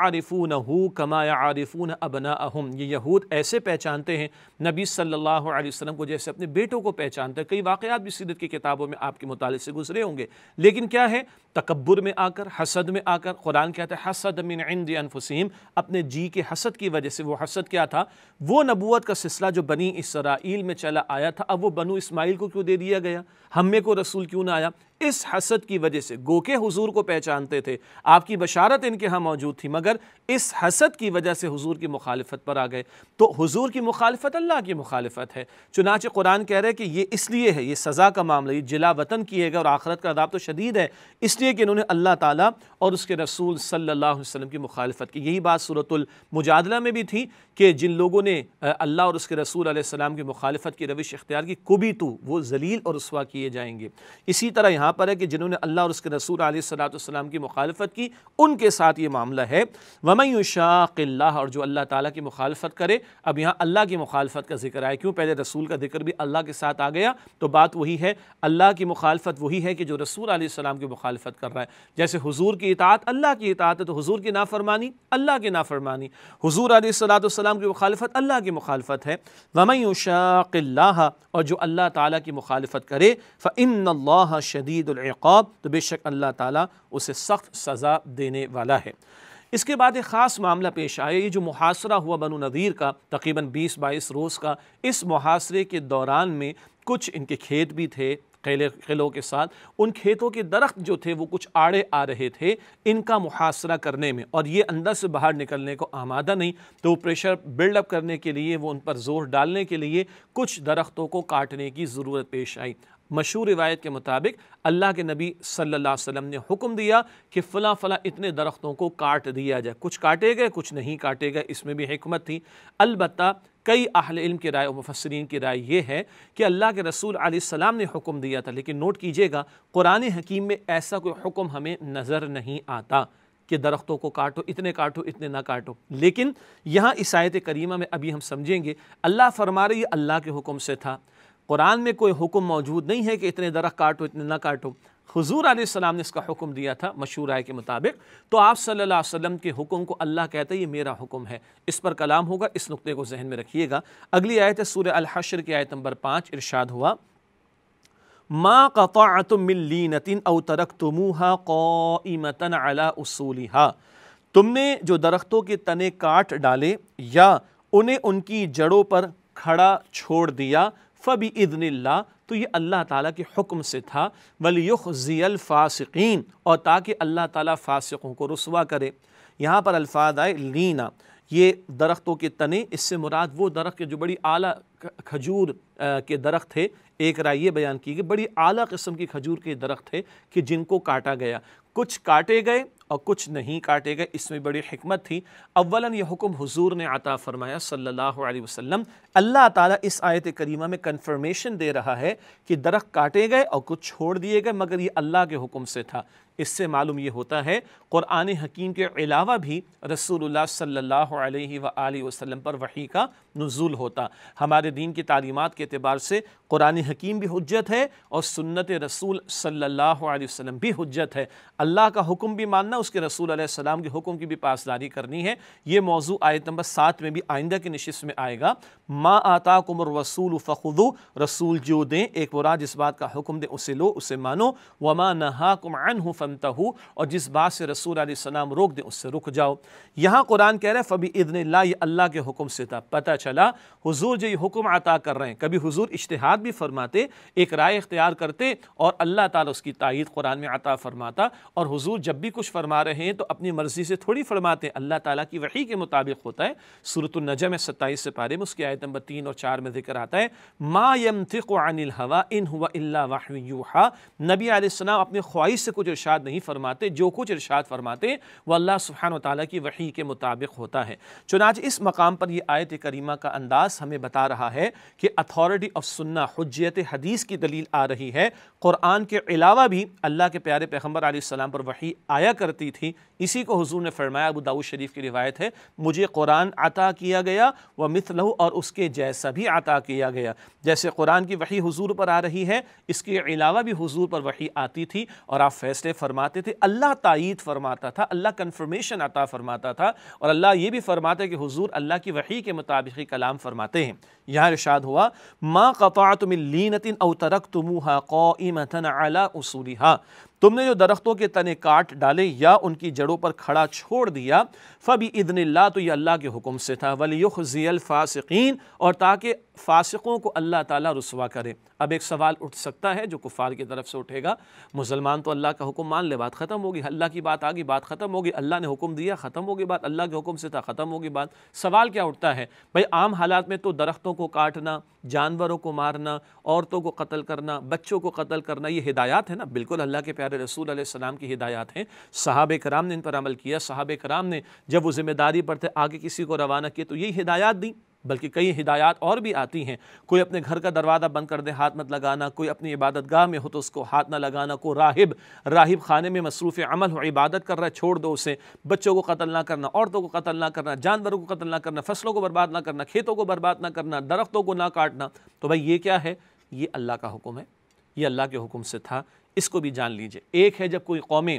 یعرفونہ کما یعرفون ابناءہم، یہ یہود ایسے پہچانتے ہیں نبی صلی اللہ علیہ وسلم کو جیسے اپنے بیٹوں کو پہچانتے ہیں۔ کئی واقعات بھی سیرت کی کتابوں میں آپ کے مطالعے سے گزرے ہوں گے، لیکن کیا ہے؟ تکبر میں آ کر، حسد میں آ کر، قرآن کہتا ہے حسد من عند انفسہم، اپنے جی کے حسد کی وجہ سے۔ وہ حسد کیا تھا؟ وہ نبوت کا سلسلہ جو بنی اسرائیل میں چلا آیا تھا، اب وہ بنو اسماعیل کو کیوں دے دیا گیا؟ ہم میں کو رسول کیوں نہ آیا؟ اس حسد کی وجہ سے، گو کہ حضور کو پہچانتے تھے، آپ کی بشارت ان کے ہاں موجود تھی، مگر اس حسد کی وجہ سے حضور کی مخالفت پر آ گئے۔ تو حضور کی مخالفت اللہ کی مخالفت ہے، چنانچہ قرآن کہہ رہے کہ یہ اس لیے ہے، یہ سزا کا معاملہ، یہ جلا وطن کیے گا اور آخرت کا عذاب تو شدید ہے، اس لیے کہ انہوں نے اللہ تعالیٰ اور اس کے رسول صلی اللہ علیہ وسلم کی مخالفت کی۔ یہی بات سورۃ المجادلہ میں بھی تھی کہ جن لوگوں نے اللہ اور اس کے رسول علیہ السلام کی مخالفت کی روش اختیار کی، کبیتو، وہ ذلیل اور رسوا کیے جائیں گے۔ اسی طرح یہاں پر ہے کہ جنہوں نے اللہ اور اس کے رسول علیہ السلام کی مخالفت کی، ان کے ساتھ یہ معاملہ ہے۔ وَمَن يُشَاقِ اللَّهَ، اور جو اللہ تعالیٰ کی مخالفت کرے۔ اب یہاں اللہ کی مخالفت کا ذکر آیا، کیوں؟ پہلے رسول کا ذکر بھی اللہ کے ساتھ آ گیا، تو بات وہی ہے، اللہ کی مخالفت وہی ہے کہ جو رسول علیہ السلام کی مخالفت کر رہا ہے۔ جیسے حضور کی اطاعت اللہ کی اطاعت ہے، تو حضور کی نافرمانی اللہ کی نافرمانی، حضور علیہ السلام کی مخالفت اللہ کی مخالفت ہے۔ وَمَن يُشَاقِ اللَّهَ، اور جو اللہ تعالیٰ کی مخالفت کرے، فَإِنَّ اللَّهَ شَدِيدُ الْعِقَابِ، تو بے شک اللہ تعالیٰ اسے سخت سزا دینے والا ہے۔ اس کے بعد ایک خاص معاملہ پیش آیا، یہ جو محاصرہ ہوا بنو نذیر کا تقریباً 20-22 روز کا، اس محاصرے کے دوران میں کچھ ان کے کھیت بھی تھے قلعوں کے ساتھ، ان کھیتوں کے درخت جو تھے وہ کچھ آڑے آ رہے تھے ان کا محاصرہ کرنے میں، اور یہ اندر سے باہر نکلنے کو آمادہ نہیں، تو پریشر بلڈ اپ کرنے کے لیے، وہ ان پر زور ڈالنے کے لیے کچھ درختوں کو کاٹنے کی ضرورت پیش آئی۔ مشہور روایت کے مطابق اللہ کے نبی صلی اللہ علیہ وسلم نے حکم دیا کہ فلاں فلاں اتنے درختوں کو کاٹ دیا جائے، کچھ کاٹے گئے کچھ نہیں کاٹے گئے، اس میں بھی حکمت تھی۔ البتہ کئی اہل علم کی رائے اور مفسرین کی رائے یہ ہے کہ اللہ کے رسول علیہ السلام نے حکم دیا تھا، لیکن نوٹ کیجئے گا قرآن حکیم میں ایسا کوئی حکم ہمیں نظر نہیں آتا کہ درختوں کو کاٹو، اتنے نہ کاٹو۔ لیکن یہاں اس آیت کریمہ میں ابھی ہم سمجھیں گے، اللہ فرما رہے یہ اللہ کے حکم سے تھا، قرآن میں کوئی حکم موجود نہیں ہے کہ اتنے درخت کاٹو اتنے نہ کاٹو، حضور علیہ السلام نے اس کا حکم دیا تھا مشہور آیت کے مطابق، تو آپ صلی اللہ علیہ وسلم کے حکم کو اللہ کہتا ہے یہ میرا حکم ہے، اس پر کلام ہوگا، اس نقطے کو ذہن میں رکھیے گا۔ اگلی آیت ہے سورہ الحشر کی آیت نمبر 5، ارشاد ہوا ما قطعتم من لینۃ او ترکتموها قائمۃ علی اصولها، تم نے جو درختوں کے تنے کاٹ ڈالے یا انہیں ان کی جڑوں پر کھڑا چھوڑ دیا، فَبِإِذْنِ اللَّهِ، تو یہ اللہ تعالیٰ کے حکم سے تھا، وَلِيُخْزِيَ الْفَاسِقِينَ، اور تاکہ اللہ تعالیٰ فاسقوں کو رسوا کرے۔ یہاں پر الفاظ آئے لینا، یہ درختوں کے تنے، اس سے مراد وہ درخت کے جو بڑی اعلیٰ کھجور کے درخت تھے، ایک رائے یہ بیان کی گئی بڑی اعلیٰ قسم کی کھجور کے درخت تھے کہ جن کو کاٹا گیا، کچھ کاٹے گئے اور کچھ نہیں کاٹے گئے، اس میں بڑی حکمت تھی۔ اولاً یہ حکم حضور نے عطا فرمایا صلی اللہ علیہ وسلم، اللہ تعالیٰ اس آیت کریمہ میں کنفرمیشن دے رہا ہے کہ درخت کاٹے گئے اور کچھ چھوڑ دیے گئے، مگر یہ اللہ کے حکم سے تھا۔ اس سے معلوم یہ ہوتا ہے قرآن حکیم کے علاوہ بھی رسول اللہ صلی اللہ علیہ وآلہ وسلم پر وحی کا نزول ہوتا۔ ہمارے دین کی تعلیمات کے اعتبار سے قرآن حکیم بھی حجت ہے اور سنت رسول صلی اللہ علیہ وسلم بھی حجت ہے۔ اللہ کا حکم بھی ماننا، اس کے رسول علیہ السلام کے حکم کی بھی پاسداری کرنی ہے۔ یہ موضوع آیت نمبر 7 میں بھی آئندہ کی نشست میں آئے گا۔ ما آتاکم الرسول فخذوا، رسول جو دیں، ایک مراد جس بات کا حکم دیں اسے لو، اسے مانو۔ وما نہاکم عنہ فانتہوا، اور جس بات سے رسول علیہ السلام روک دیں اس سے رک جاؤ۔ یہاں قرآن کہہ رہا ہے فبإذن اللہ، یہ اللہ کے حکم سے تھا۔ پتہ چلا حضور جو یہ حکم عطا کر رہے ہیں، کبھی حضور اجتہاد بھی فرماتے، ایک رائے اختیار کرتے اور اللہ تعالیٰ اس کی تائید قرآن میں عطا فرماتا، اور حضور جب بھی کچھ فرما رہے ہیں تو اپنی مرضی سے تھوڑی فرماتے، اللہ تعالیٰ کی وحی کے مطابق ہوتا ہے۔ سورۃ النجم 27 پارے میں اس کی آیت نمبر 3 اور 4 میں ذکر آتا ہے ما ينطق عن الهوى ان هو الا وحی یوحی، نبی علیہ السلام اپنے خواہش سے کچھ ارشاد نہیں فرماتے، جو کچھ ارشاد فرماتے وہ اللہ سبحانہ وتعالیٰ کی وحی کے مطابق ہوتا ہے۔ چنانچہ اس مقام پر یہ آیت کریمہ کا انداز ہمیں بتا رہا ہے کہ اتھارٹی آف سنہ، حجیت حدیث کی دلیل آ رہی ہے۔ قرآن کے علاوہ بھی اللہ کے پیارے پیغمبر علیہ السلام پر وحی آیا کرتی تھی، اسی کو حضور نے فرمایا، ابو داؤد شریف کی روایت ہے، مجھے قرآن عطا کیا گیا ومثلہ، اور اس کے جیسا بھی عطا کیا گیا۔ جیسے قرآن کی وحی حضور پر آ رہی ہے، اس کے علاوہ بھی حضور پر وحی آتی تھی اور آپ فیصلے فرماتے تھے، اللہ تائید فرماتا تھا، اللہ کنفرمیشن عطا فرماتا تھا، اور اللہ یہ بھی فرماتا ہے کہ حضور اللہ کی وحی کے مطابق ہی کلام فرماتے ہیں۔ یہاں ارشاد ہوا ما قطعتم من لینۃ او ترکتموها قائمۃ علی اصولها، تم نے جو درختوں کے تنے کاٹ ڈالے یا ان کی جڑوں پر کھڑا چھوڑ دیا، فبإذن اللہ، تو یہ اللہ کے حکم سے تھا، ولیخزی الفاسقین، اور تاکہ فاسقوں کو اللہ تعالیٰ رسوا کرے۔ اب ایک سوال اٹھ سکتا ہے جو کفار کی طرف سے اٹھے گا، مسلمان تو اللہ کا حکم مان لے، بات ختم ہوگی، اللہ کی بات آگی، بات ختم ہوگی، اللہ نے حکم دیا، ختم ہوگی بات، اللہ کے حکم سے تھا، ختم ہوگی بات۔ سوال کیا اٹھتا ہے بھئی، عام حالات میں تو درختوں کو کاٹنا، جانوروں کو مارنا، عورتوں کو قتل کرنا، بچوں کو قتل کرنا، یہ ہدایات ہیں نا، بالکل اللہ کے پیارے رسول علیہ السلام کی ہدایات ہیں، صحابہ کرام نے ان پر عمل کیا، صحابہ کرام نے جب وہ ذمہ داری پر تھے آگے کسی کو روانہ کیے تو یہی ہدایات دیں، بلکہ کئی ہدایات اور بھی آتی ہیں، کوئی اپنے گھر کا دروازہ بند کر دے ہاتھ مت لگانا، کوئی اپنی عبادت گاہ میں ہو تو اس کو ہاتھ نہ لگانا، کوئی راہب خانے میں مصروف عمل ہو، عبادت کر رہا ہے، چھوڑ دو اسے، بچوں کو قتل نہ کرنا، عورتوں کو قتل نہ کرنا، جانوروں کو قتل نہ کرنا، فصلوں کو برباد نہ کرنا، کھیتوں کو برباد نہ کرنا، درختوں کو نہ کاٹنا۔ تو بھائی یہ کیا ہے؟ یہ اللہ کا حکم ہے، یہ اللہ کے حکم سے تھا، اس کو بھی جان لیجئے۔ ایک ہے جب کوئی قومیں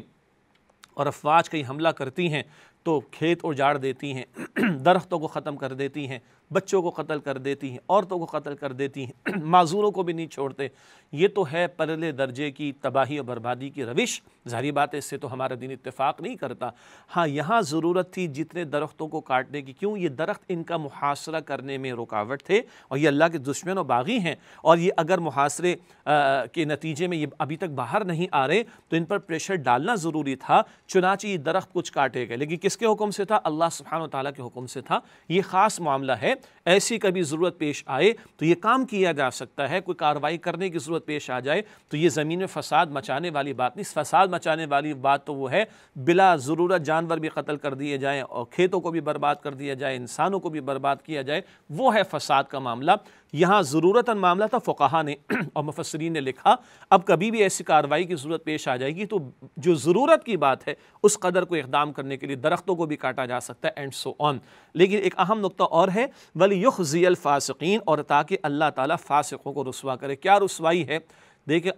اور افواج کہیں حملہ کرتی ہیں تو کھیت اجاڑ دیتی ہیں، درختوں کو ختم کر دیتی ہیں، بچوں کو قتل کر دیتی ہیں، عورتوں کو قتل کر دیتی ہیں، معذوروں کو بھی نہیں چھوڑتے، یہ تو ہے پرلے درجے کی تباہی اور بربادی کی روش۔ ظاہری بات ہے اس سے تو ہمارا دین اتفاق نہیں کرتا۔ ہاں یہاں ضرورت تھی جتنے درختوں کو کاٹنے کی، کیوں؟ یہ درخت ان کا محاصرہ کرنے میں رکاوٹ تھے اور یہ اللہ کے دشمن و باغی ہیں، اور یہ اگر محاصرے کے نتیجے میں یہ ابھی تک باہر نہیں آ رہے تو ان پر پریشر ڈالنا ضروری تھا، چنانچہ یہ درخت کچھ کاٹے گئے، لیکن کس کے حکم سے تھا؟ اللہ سبحانہ وتعالیٰ کے حکم سے تھا۔ یہ خاص معاملہ ہے، ایسی کبھی ضرورت پیش آئے تو یہ کام کیا جا سکتا ہے، کوئی کارروائی کرنے کی ضرورت پیش آ جائے تو یہ زمین میں فساد مچانے والی بات نہیں۔ فساد مچانے والی بات تو وہ ہے بلا ضرورت جانور بھی قتل کر دیے جائیں اور کھیتوں کو بھی برباد کر دیا جائے، انسانوں کو بھی برباد کیا جائے، وہ ہے فساد کا معاملہ۔ یہاں ضرورتاً معاملہ تھا، فقہا نے اور مفسرین نے لکھا اب کبھی بھی ایسی کارروائی کی ضرورت پیش آ جائے گی تو جو ضرورت کی بات ہے اس قدر کو اقدام کرنے کے لیے درختوں کو بھی کاٹا جا سکتا ہے اینڈ سو آن۔ لیکن ایک اہم نقطہ اور ہے وَلِيُخْزِيَ الْفَاسِقِينَ، اور تاکہ اللہ تعالیٰ فاسقوں کو رسوا کرے۔ کیا رسوائی ہے؟ دیکھیں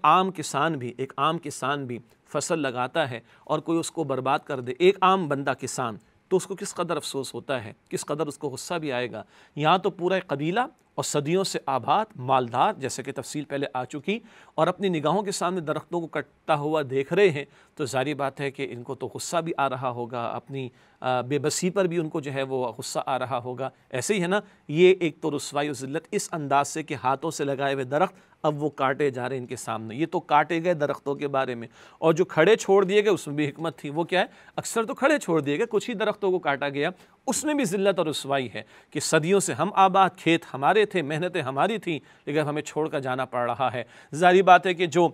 ایک عام کسان بھی فصل لگاتا ہے اور کوئی اس کو برباد کر دے، ایک عام بندہ کسان، تو اس کو کس قدر افسوس ہوتا ہے، کس قدر اس کو غصہ بھی آئے گا۔ یہاں تو پورا قبیلہ اور صدیوں سے آباد مالدار، جیسے کہ تفصیل پہلے آ چکی، اور اپنی نگاہوں کے سامنے درختوں کو کٹتا ہوا دیکھ رہے ہیں تو ظاہری بات ہے کہ ان کو تو غصہ بھی آ رہا ہوگا، اپنی بے بسی پر بھی ان کو جو ہے وہ غصہ آ رہا ہوگا۔ ایسے ہی ہے نا، یہ ایک تو رسوائی و ذلت اس انداز سے کہ ہاتھوں سے لگائے ہوئے درخت اب وہ کاٹے جا رہے ہیں ان کے سامنے۔ یہ تو کاٹے گئے درختوں کے بارے میں، اور جو کھڑے چھوڑ دیے گئے اس میں بھی حکمت تھی، وہ کیا ہے؟ اکثر تو کھڑے چھوڑ دیے گئے، کچھ ہی درختوں کو کاٹا گیا، اس میں بھی ذلت اور رسوائی ہے کہ صدیوں سے ہم آباد، کھیت ہمارے تھے، محنتیں ہماری تھیں، لیکن ہمیں چھوڑ کر جانا پڑ رہا ہے۔ ظاہری بات ہے کہ جو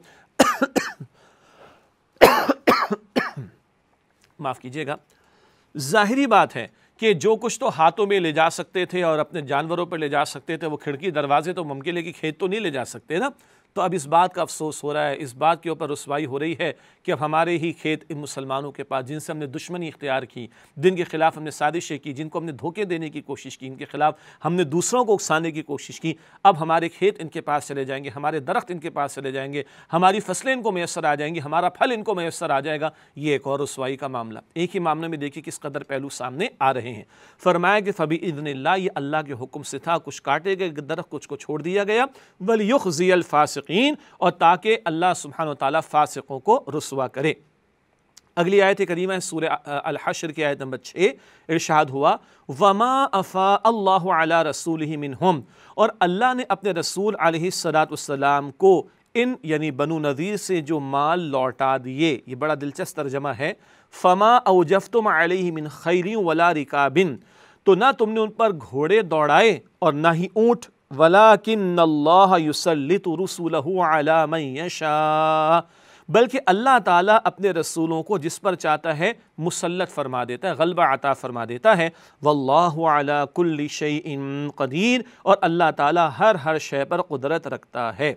معاف کیجیے گا، ظاہری بات ہے کہ جو کچھ تو ہاتھوں میں لے جا سکتے تھے اور اپنے جانوروں پر لے جا سکتے تھے، وہ کھڑکی دروازے تو ممکن ہے کہ کھیت تو نہیں لے جا سکتے نا، تو اب اس بات کا افسوس ہو رہا ہے، اس بات کے اوپر رسوائی ہو رہی ہے کہ اب ہمارے ہی کھیت ان مسلمانوں کے پاس جن سے ہم نے دشمنی اختیار کی، جن کے خلاف ہم نے سازشیں کی، جن کو ہم نے دھوکے دینے کی کوشش کی، ان کے خلاف ہم نے دوسروں کو اکسانے کی کوشش کی، اب ہمارے کھیت ان کے پاس چلے جائیں گے، ہمارے درخت ان کے پاس چلے جائیں گے، ہماری فصلیں ان کو میسر آ جائیں گی، ہمارا پھل ان کو میسر آ جائے گا۔ یہ ایک اور رسوائی کا معاملہ، ایک ہی معاملے میں دیکھیے کس قدر پہلو سامنے آ رہے ہیں۔ فرمایا کہ فَبِإِذْنِ اللَّهِ، یہ اللہ کے حکم سے تھا، کچھ کاٹے گئے درخت، کچھ کو چھوڑ دیا گیا، وَلْيُخْزِيَ الْفَاسِقِينَ، اور تاکہ اللہ سبحانہ وتعالیٰ فاسقوں کو رسوا کرے۔ اگلی آیت کریمہ ہے سورہ الحشر کی آیت نمبر 6، ارشاد ہوا وَمَا أَفَاءَ اللَّهُ عَلَىٰ رَسُولِهِ مِنْهُمْ، اور اللہ نے اپنے رسول علیہ السلام کو ان یعنی بنو نذیر سے جو مال لوٹا دیے، یہ بڑا دلچسپ ترجمہ ہے، فَمَا أَوْجَفْتُمْ عَلَيْهِ مِنْ خَيْرٍ وَلَا رِكَابٍ، تو نہ تم نے ان پر گھوڑے دوڑائے اور نہ ہی اونٹ، وَلَٰكِنَّ اللَّهَ يُسَلِّطُ رُسُلَهُ عَلَىٰ مَن يَشَاءُ، بلکہ اللہ تعالیٰ اپنے رسولوں کو جس پر چاہتا ہے مسلط فرما دیتا ہے، غلبہ عطا فرما دیتا ہے۔ وَاللَّهُ عَلَىٰ كُلِّ شَيْءٍ قَدِيرٌ، اور اللہ تعالیٰ ہر شے پر قدرت رکھتا ہے۔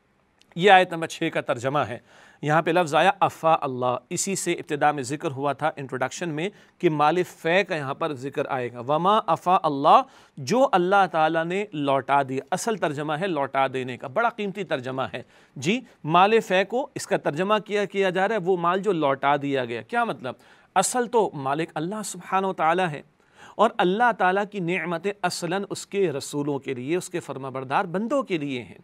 یہ آیت نمبر 6 کا ترجمہ ہے۔ یہاں پہ لفظ آیا افا اللہ، اسی سے ابتدا میں ذکر ہوا تھا انٹروڈکشن میں کہ مال فے کا یہاں پر ذکر آئے گا۔ وما افا اللہ، جو اللہ تعالیٰ نے لوٹا دیا، اصل ترجمہ ہے لوٹا دینے کا، بڑا قیمتی ترجمہ ہے جی۔ مال فے کو اس کا ترجمہ کیا جا رہا ہے وہ مال جو لوٹا دیا گیا، کیا مطلب؟ اصل تو مالک اللہ سبحانہ و تعالیٰ ہے، اور اللہ تعالیٰ کی نعمتیں اصلاً اس کے رسولوں کے لیے، اس کے فرمانبردار بندوں کے لیے ہیں،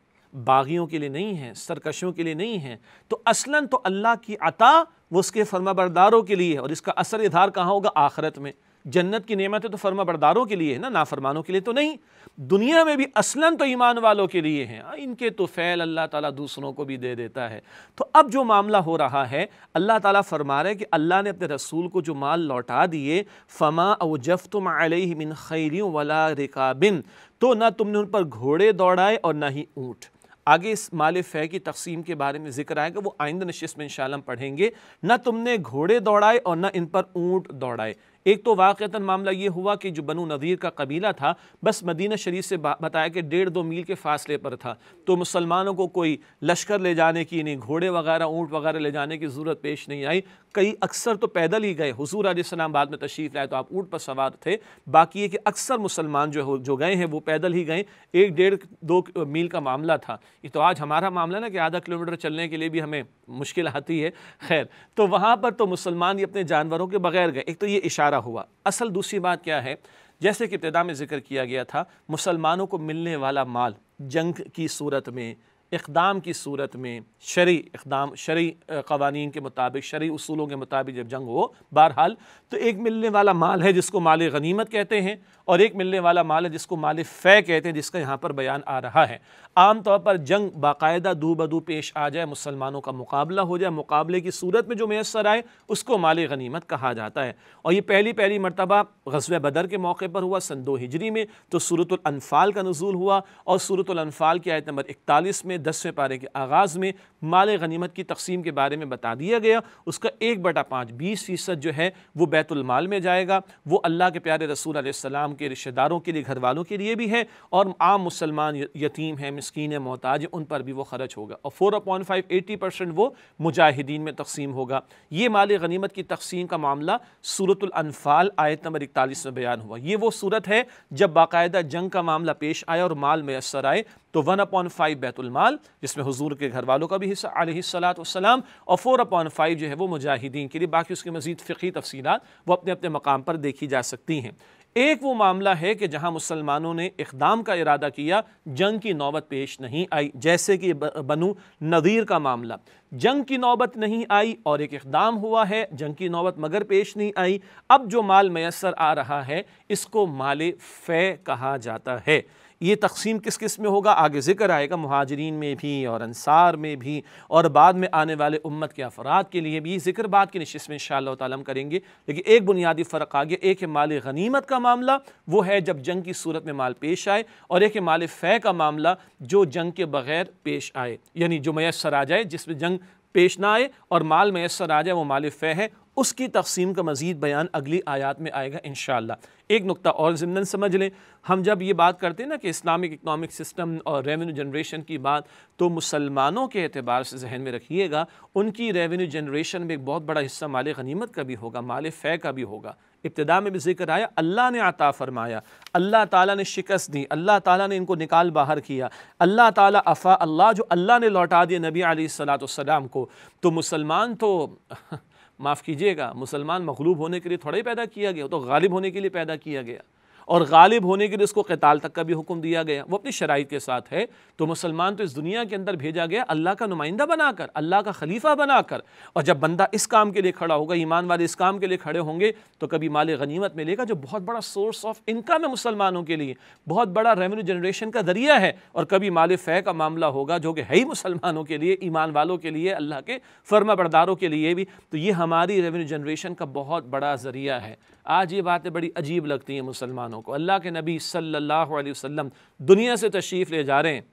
باغیوں کے لیے نہیں ہیں، سرکشوں کے لیے نہیں ہیں۔ تو اصلاً تو اللہ کی عطا وہ اس کے فرمانبرداروں کے لیے ہے، اور اس کا اثر اظہار کہاں ہوگا؟ آخرت میں۔ جنت کی نعمتیں تو فرمانبرداروں کے لیے ہے نا، نافرمانوں کے لیے تو نہیں۔ دنیا میں بھی اصلاً تو ایمان والوں کے لیے ہیں، ان کے تو فعل اللہ تعالیٰ دوسروں کو بھی دے دیتا ہے۔ تو اب جو معاملہ ہو رہا ہے، اللہ تعالیٰ فرما رہے کہ اللہ نے اپنے رسول کو جو مال لوٹا دیے، فَمَا أَوْجَفْتُمْ عَلَيْهِ مِنْ خَيْرٍ وَلَا رِكَابٍ، تو نہ تم نے ان پر گھوڑے دوڑائے اور نہ ہی اونٹ۔ آگے اس مال فے کی تقسیم کے بارے میں ذکر آئے گا، وہ آئندہ نشست میں انشاءاللہ ہم پڑھیں گے۔ نہ تم نے گھوڑے دوڑائے اور نہ ان پر اونٹ دوڑائے۔ ایک تو واقعتاً معاملہ یہ ہوا کہ جو بنو نذیر کا قبیلہ تھا، بس مدینہ شریف سے بتایا کہ 1.5-2 میل کے فاصلے پر تھا، تو مسلمانوں کو کوئی لشکر لے جانے کی نہیں، گھوڑے وغیرہ اونٹ وغیرہ لے جانے کی ضرورت پیش نہیں آئی۔ کئی اکثر تو پیدل ہی گئے، حضور علیہ السلام بعد میں تشریف لائے تو آپ اونٹ پر سوار تھے، باقی یہ کہ اکثر مسلمان جو گئے ہیں وہ پیدل ہی گئے، 1-1.5-2 میل کا معاملہ تھا۔ یہ تو آج ہمارا معاملہ نا کہ آدھا کلومیٹر چلنے کے لیے بھی ہمیں مشکل آتی ہے، خیر تو وہاں پر تو مسلمان یہ اپنے جانوروں کے بغیر گئے۔ ایک تو یہ اشارہ ہوا۔ اصل دوسری بات کیا ہے، جیسے کہ ابتدا میں ذکر کیا گیا تھا، مسلمانوں کو ملنے والا مال جنگ کی صورت میں، اقدام کی صورت میں، شرعی اقدام، شرعی قوانین کے مطابق، شرعی اصولوں کے مطابق جب جنگ ہو، بہرحال تو ایک ملنے والا مال ہے جس کو مال غنیمت کہتے ہیں، اور ایک ملنے والا مال ہے جس کو مال فے کہتے ہیں، جس کا یہاں پر بیان آ رہا ہے۔ عام طور پر جنگ باقاعدہ دو بدو پیش آ جائے، مسلمانوں کا مقابلہ ہو جائے، مقابلے کی صورت میں جو میسر آئے اس کو مال غنیمت کہا جاتا ہے۔ اور یہ پہلی مرتبہ غزوہ بدر کے موقع پر ہوا سن 2 ہجری میں، تو سورۃ الانفال کا نزول ہوا، اور سورۃ الانفال کی آیت نمبر 41 میں 10ویں پارے کے آغاز میں مال غنیمت کی تقسیم کے بارے میں بتا دیا گیا۔ اس کا 1/5 20% جو ہے وہ بیت المال میں جائے گا، وہ اللہ کے پیارے رسول علیہ السلام کے رشتہ داروں کے لیے، گھر والوں کے لیے بھی ہے، اور عام مسلمان یتیم ہیں، مسکین ہیں، محتاج ہیں، ان پر بھی وہ خرچ ہوگا، اور 4/5 80% وہ مجاہدین میں تقسیم ہوگا۔ یہ مال غنیمت کی تقسیم کا معاملہ سورۃ الانفال آیت نمبر 41 میں بیان ہوا۔ یہ وہ صورت ہے جب باقاعدہ جنگ کا معاملہ پیش آیا اور مال میسر آئے، تو 1/5 بیت المال جس میں حضور کے گھر والوں کا بھی حصہ علیہ السلام، اور 4/5 جو ہے وہ مجاہدین کے لیے، باقی اس کی مزید فقہی تفصیلات وہ اپنے اپنے مقام پر دیکھی جا سکتی ہیں۔ ایک وہ معاملہ ہے کہ جہاں مسلمانوں نے اقدام کا ارادہ کیا، جنگ کی نوبت پیش نہیں آئی، جیسے کہ بنو نذیر کا معاملہ، جنگ کی نوبت نہیں آئی اور ایک اقدام ہوا ہے، جنگ کی نوبت مگر پیش نہیں آئی۔ اب جو مال میسر آ رہا ہے اس کو مال فے کہا جاتا ہے۔ یہ تقسیم کس کس میں ہوگا آگے ذکر آئے گا، مہاجرین میں بھی اور انصار میں بھی، اور بعد میں آنے والے امت کے افراد کے لیے بھی، یہ ذکر بعد کی نشست میں انشاءاللہ تعالیٰ ہم کریں گے۔ لیکن ایک بنیادی فرق آگے، ایک ہے مال غنیمت کا معاملہ، وہ ہے جب جنگ کی صورت میں مال پیش آئے، اور ایک ہے مال فے کا معاملہ جو جنگ کے بغیر پیش آئے، یعنی جو میسر آ جائے، جس میں جنگ پیش نہ آئے اور مال میسر آ جائے وہ مال فے ہے، اس کی تقسیم کا مزید بیان اگلی آیات میں آئے گا انشاءاللہ۔ ایک نقطہ اور ضمناً سمجھ لیں، ہم جب یہ بات کرتے ہیں نا کہ اسلامک اکنامک سسٹم اور ریونیو جنریشن کی بات، تو مسلمانوں کے اعتبار سے ذہن میں رکھیے گا ان کی ریونیو جنریشن میں ایک بہت بڑا حصہ مال غنیمت کا بھی ہوگا، مال فے کا بھی ہوگا۔ ابتدا میں بھی ذکر آیا اللہ نے عطا فرمایا، اللہ تعالیٰ نے شکست دی، اللہ تعالیٰ نے ان کو نکال باہر کیا، اللہ تعالیٰ عفا اللہ جو اللہ نے لوٹا دیا نبی علیہ السلام کو۔ تو مسلمان تو معاف کیجئے گا، مسلمان مغلوب ہونے کے لیے تھوڑا ہی پیدا کیا گیا، تو غالب ہونے کے لیے پیدا کیا گیا، اور غالب ہونے کے لیے اس کو قتال تک کا بھی حکم دیا گیا، وہ اپنی شرائط کے ساتھ ہے۔ تو مسلمان تو اس دنیا کے اندر بھیجا گیا اللہ کا نمائندہ بنا کر، اللہ کا خلیفہ بنا کر، اور جب بندہ اس کام کے لیے کھڑا ہوگا، ایمان والے اس کام کے لیے کھڑے ہوں گے، تو کبھی مال غنیمت ملے گا جو بہت بڑا سورس آف انکم ہے مسلمانوں کے لیے، بہت بڑا ریونیو جنریشن کا ذریعہ ہے، اور کبھی مال فے کا معاملہ ہوگا جو کہ ہے ہی مسلمانوں کے لیے، ایمان والوں کے لیے، اللہ کے فرما برداروں کے لیے بھی۔ تو یہ ہماری ریونیو جنریشن کا بہت بڑا ذریعہ ہے۔ آج یہ باتیں بڑی عجیب لگتی ہیں مسلمانوں کو۔ اللہ کے نبی صلی اللہ علیہ وسلم دنیا سے تشریف لے جا رہے ہیں،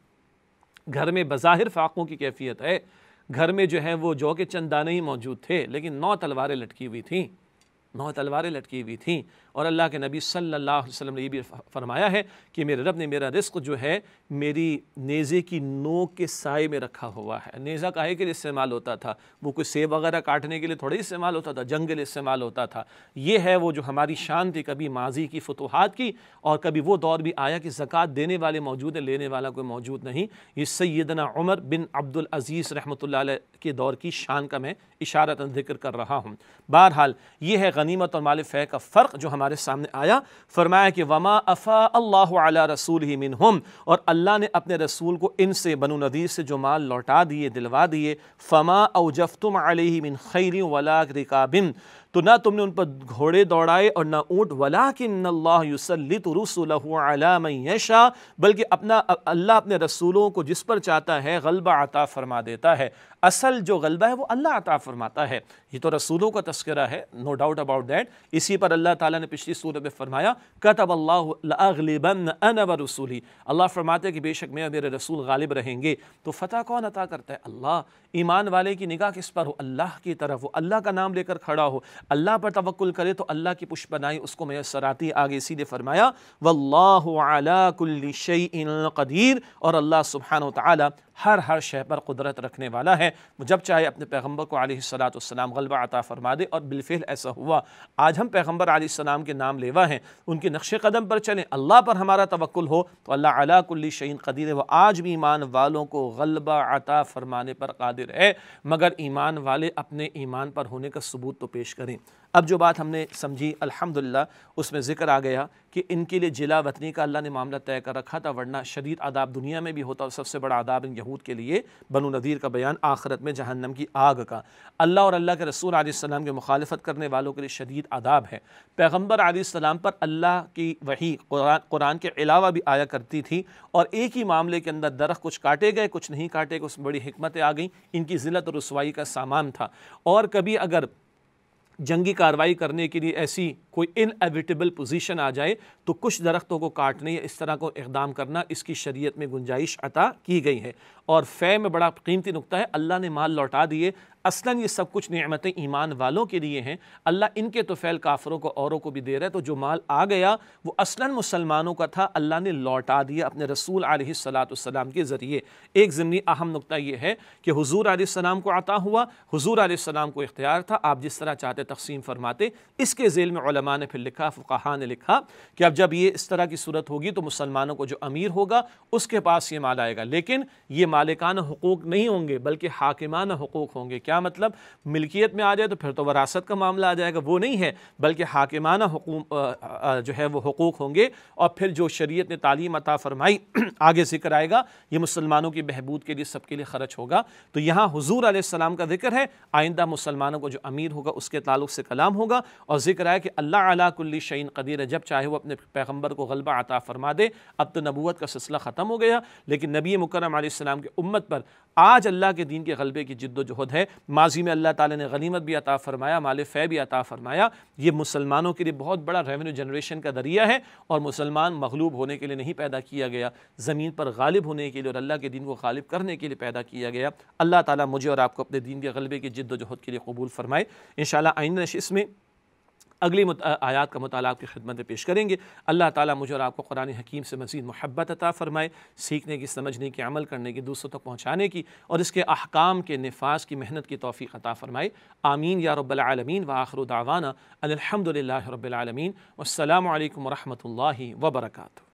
گھر میں بظاہر فاقوں کی کیفیت ہے، گھر میں جو ہے وہ جو کہ چند دانے ہی موجود تھے، لیکن 9 تلواریں لٹکی ہوئی تھیں، 9 تلواریں لٹکی ہوئی تھیں، اور اللہ کے نبی صلی اللہ علیہ وسلم نے یہ بھی فرمایا ہے کہ میرے رب نے میرا رزق جو ہے میری نیزے کی نوک کے سائے میں رکھا ہوا ہے۔ نیزہ کاہے کے لیے استعمال ہوتا تھا؟ وہ کوئی سیب وغیرہ کاٹنے کے لیے تھوڑی استعمال ہوتا تھا، جنگ کے لیے استعمال ہوتا تھا۔ یہ ہے وہ جو ہماری شان تھی کبھی ماضی کی فتوحات کی، اور کبھی وہ دور بھی آیا کہ زکوٰۃ دینے والے موجود ہیں، لینے والا کوئی موجود نہیں۔ یہ سیدنا عمر بن عبد العزیز رحمۃ اللہ علیہ کے دور کی شان کا میں اشارتاً ذکر کر رہا ہوں۔ بہرحال یہ ہے غنیمت اور مال فے کا فرق جو ہمارے سامنے آیا۔ فرمایا کہ وما افا اللہ علی رسولہ منہم، اور اللہ نے اپنے رسول کو ان سے بنو نذیر سے جو مال لوٹا دیے، دلوا دیے، فما اوجفتم علیہ من خیر ولا رکاب، تو نہ تم نے ان پر گھوڑے دوڑائے اور نہ اونٹ، ولیکن اللہ یسلط رسلہ علی من یشاء، بلکہ اللہ اپنے رسولوں کو جس پر چاہتا ہے غلبہ عطا فرما دیتا ہے۔ اصل جو غلبہ ہے وہ اللہ عطا فرماتا ہے، یہ تو رسولوں کا تذکرہ ہے، نو ڈاؤٹ اباؤٹ دیٹ۔ اسی پر اللہ تعالیٰ نے پچھلی سورت میں فرمایا کتب اللہ لأغلبن انا ورسولی، اللہ فرماتے ہیں کہ بے شک میں اور میرے رسول غالب رہیں گے۔ تو فتح کون عطا کرتا ہے؟ اللہ۔ ایمان والے کی نگاہ کس پر ہو؟ اللہ کی طرف ہو، اللہ کا نام لے کر کھڑا ہو، اللہ پر توکل کرے تو اللہ کی پشت بنائی اس کو میسر آتی ہے۔ آگے اسی نے فرمایا واللہ علی کل شیء قدیر، اور اللہ سبحانہ وتعالی ہر شے پر قدرت رکھنے والا ہے، وہ جب چاہے اپنے پیغمبر کو علیہ السلام غلبہ عطا فرما دے، اور بالفعل ایسا ہوا۔ آج ہم پیغمبر علیہ السلام کے نام لیوا ہیں، ان کے نقش قدم پر چلیں، اللہ پر ہمارا توکل ہو تو اللہ علی کل شیء قدیر ہے، وہ آج بھی ایمان والوں کو غلبہ عطا فرمانے پر قادر ہے، مگر ایمان والے اپنے ایمان پر ہونے کا ثبوت تو پیش کریں۔ اب جو بات ہم نے سمجھی الحمدللہ، اس میں ذکر آ گیا کہ ان کے لیے جلا وطنی کا اللہ نے معاملہ طے کر رکھا تھا، ورنہ شدید عذاب دنیا میں بھی ہوتا، اور سب سے بڑا عذاب ان یہود کے لیے بنو نذیر کا بیان، آخرت میں جہنم کی آگ کا۔ اللہ اور اللہ کے رسول علیہ السلام کے مخالفت کرنے والوں کے لیے شدید عذاب ہے۔ پیغمبر علیہ السلام پر اللہ کی وحی قرآن کے علاوہ بھی آیا کرتی تھی، اور ایک ہی معاملے کے اندر درخت کچھ کاٹے گئے کچھ نہیں کاٹے گئے، اس میں بڑی حکمتیں آ گئیں، ان کی ذلت اور رسوائی کا سامان تھا۔ اور کبھی اگر جنگی کارروائی کرنے کے لیے ایسی کوئی انایویٹیبل پوزیشن آ جائے تو کچھ درختوں کو کاٹنے یا اس طرح کو اقدام کرنا، اس کی شریعت میں گنجائش عطا کی گئی ہے۔ اور فے میں بڑا قیمتی نقطہ ہے، اللہ نے مال لوٹا دیے، اصلاً یہ سب کچھ نعمتیں ایمان والوں کے لیے ہیں، اللہ ان کے طفیل کافروں کو اوروں کو بھی دے رہا ہے۔ تو جو مال آ گیا وہ اصلاً مسلمانوں کا تھا، اللہ نے لوٹا دیا اپنے رسول علیہ السلام کے ذریعے۔ ایک ضمنی اہم نقطہ یہ ہے کہ حضور علیہ السلام کو عطا ہوا، حضور علیہ السلام کو اختیار تھا، آپ جس طرح چاہتے تقسیم فرماتے۔ اس کے ذیل میں علماء نے پھر لکھا، فقہاء نے لکھا کہ اب جب یہ اس طرح کی صورت ہوگی تو مسلمانوں کو جو امیر ہوگا اس کے پاس یہ مال آئے گا، لیکن یہ مالکانہ حقوق نہیں ہوں گے بلکہ حاکمانہ حقوق ہوں گے۔ کیا مطلب؟ ملکیت میں آ جائے تو پھر تو وراثت کا معاملہ آ جائے گا، وہ نہیں ہے، بلکہ حاکمانہ حقوق جو ہے وہ حقوق ہوں گے۔ اور پھر جو شریعت نے تعلیم عطا فرمائی، آگے ذکر آئے گا، یہ مسلمانوں کی بہبود کے لیے سب کے لیے خرچ ہوگا۔ تو یہاں حضور علیہ السلام کا ذکر ہے، آئندہ مسلمانوں کو جو امیر ہوگا اس کے تعلق سے کلام ہوگا، اور ذکر ہے کہ اللہ علی کل شیء قدیر ہے، جب چاہے وہ اپنے پیغمبر کو غلبہ عطا فرما دے۔ اب تو نبوت کا سلسلہ ختم ہو گیا، لیکن نبی مکرم علیہ السلام کی امت پر آج اللہ کے دین کے غلبے کی جد و جہد ہے۔ ماضی میں اللہ تعالیٰ نے غنیمت بھی عطا فرمایا، مال فے بھی عطا فرمایا، یہ مسلمانوں کے لیے بہت بڑا ریونیو جنریشن کا ذریعہ ہے، اور مسلمان مغلوب ہونے کے لیے نہیں پیدا کیا گیا، زمین پر غالب ہونے کے لیے اور اللہ کے دین کو غالب کرنے کے لیے پیدا کیا گیا۔ اللہ تعالیٰ مجھے اور آپ کو اپنے دین کے غلبے کی جد و جہد کے لیے قبول فرمائے۔ انشاءاللہ آئندہ نشست میں اگلی آیات کا مطالعہ آپ کی خدمت میں پیش کریں گے۔ اللہ تعالیٰ مجھے اور آپ کو قرآن حکیم سے مزید محبت عطا فرمائے، سیکھنے کی، سمجھنے کی، عمل کرنے کی، دوسروں تک پہنچانے کی، اور اس کے احکام کے نفاذ کی محنت کی توفیق عطا فرمائے۔ آمین یا رب العالمین۔ وآخر دعوانا الحمد للہ رب العالمین، والسلام علیکم ورحمۃ اللہ وبرکاتہ۔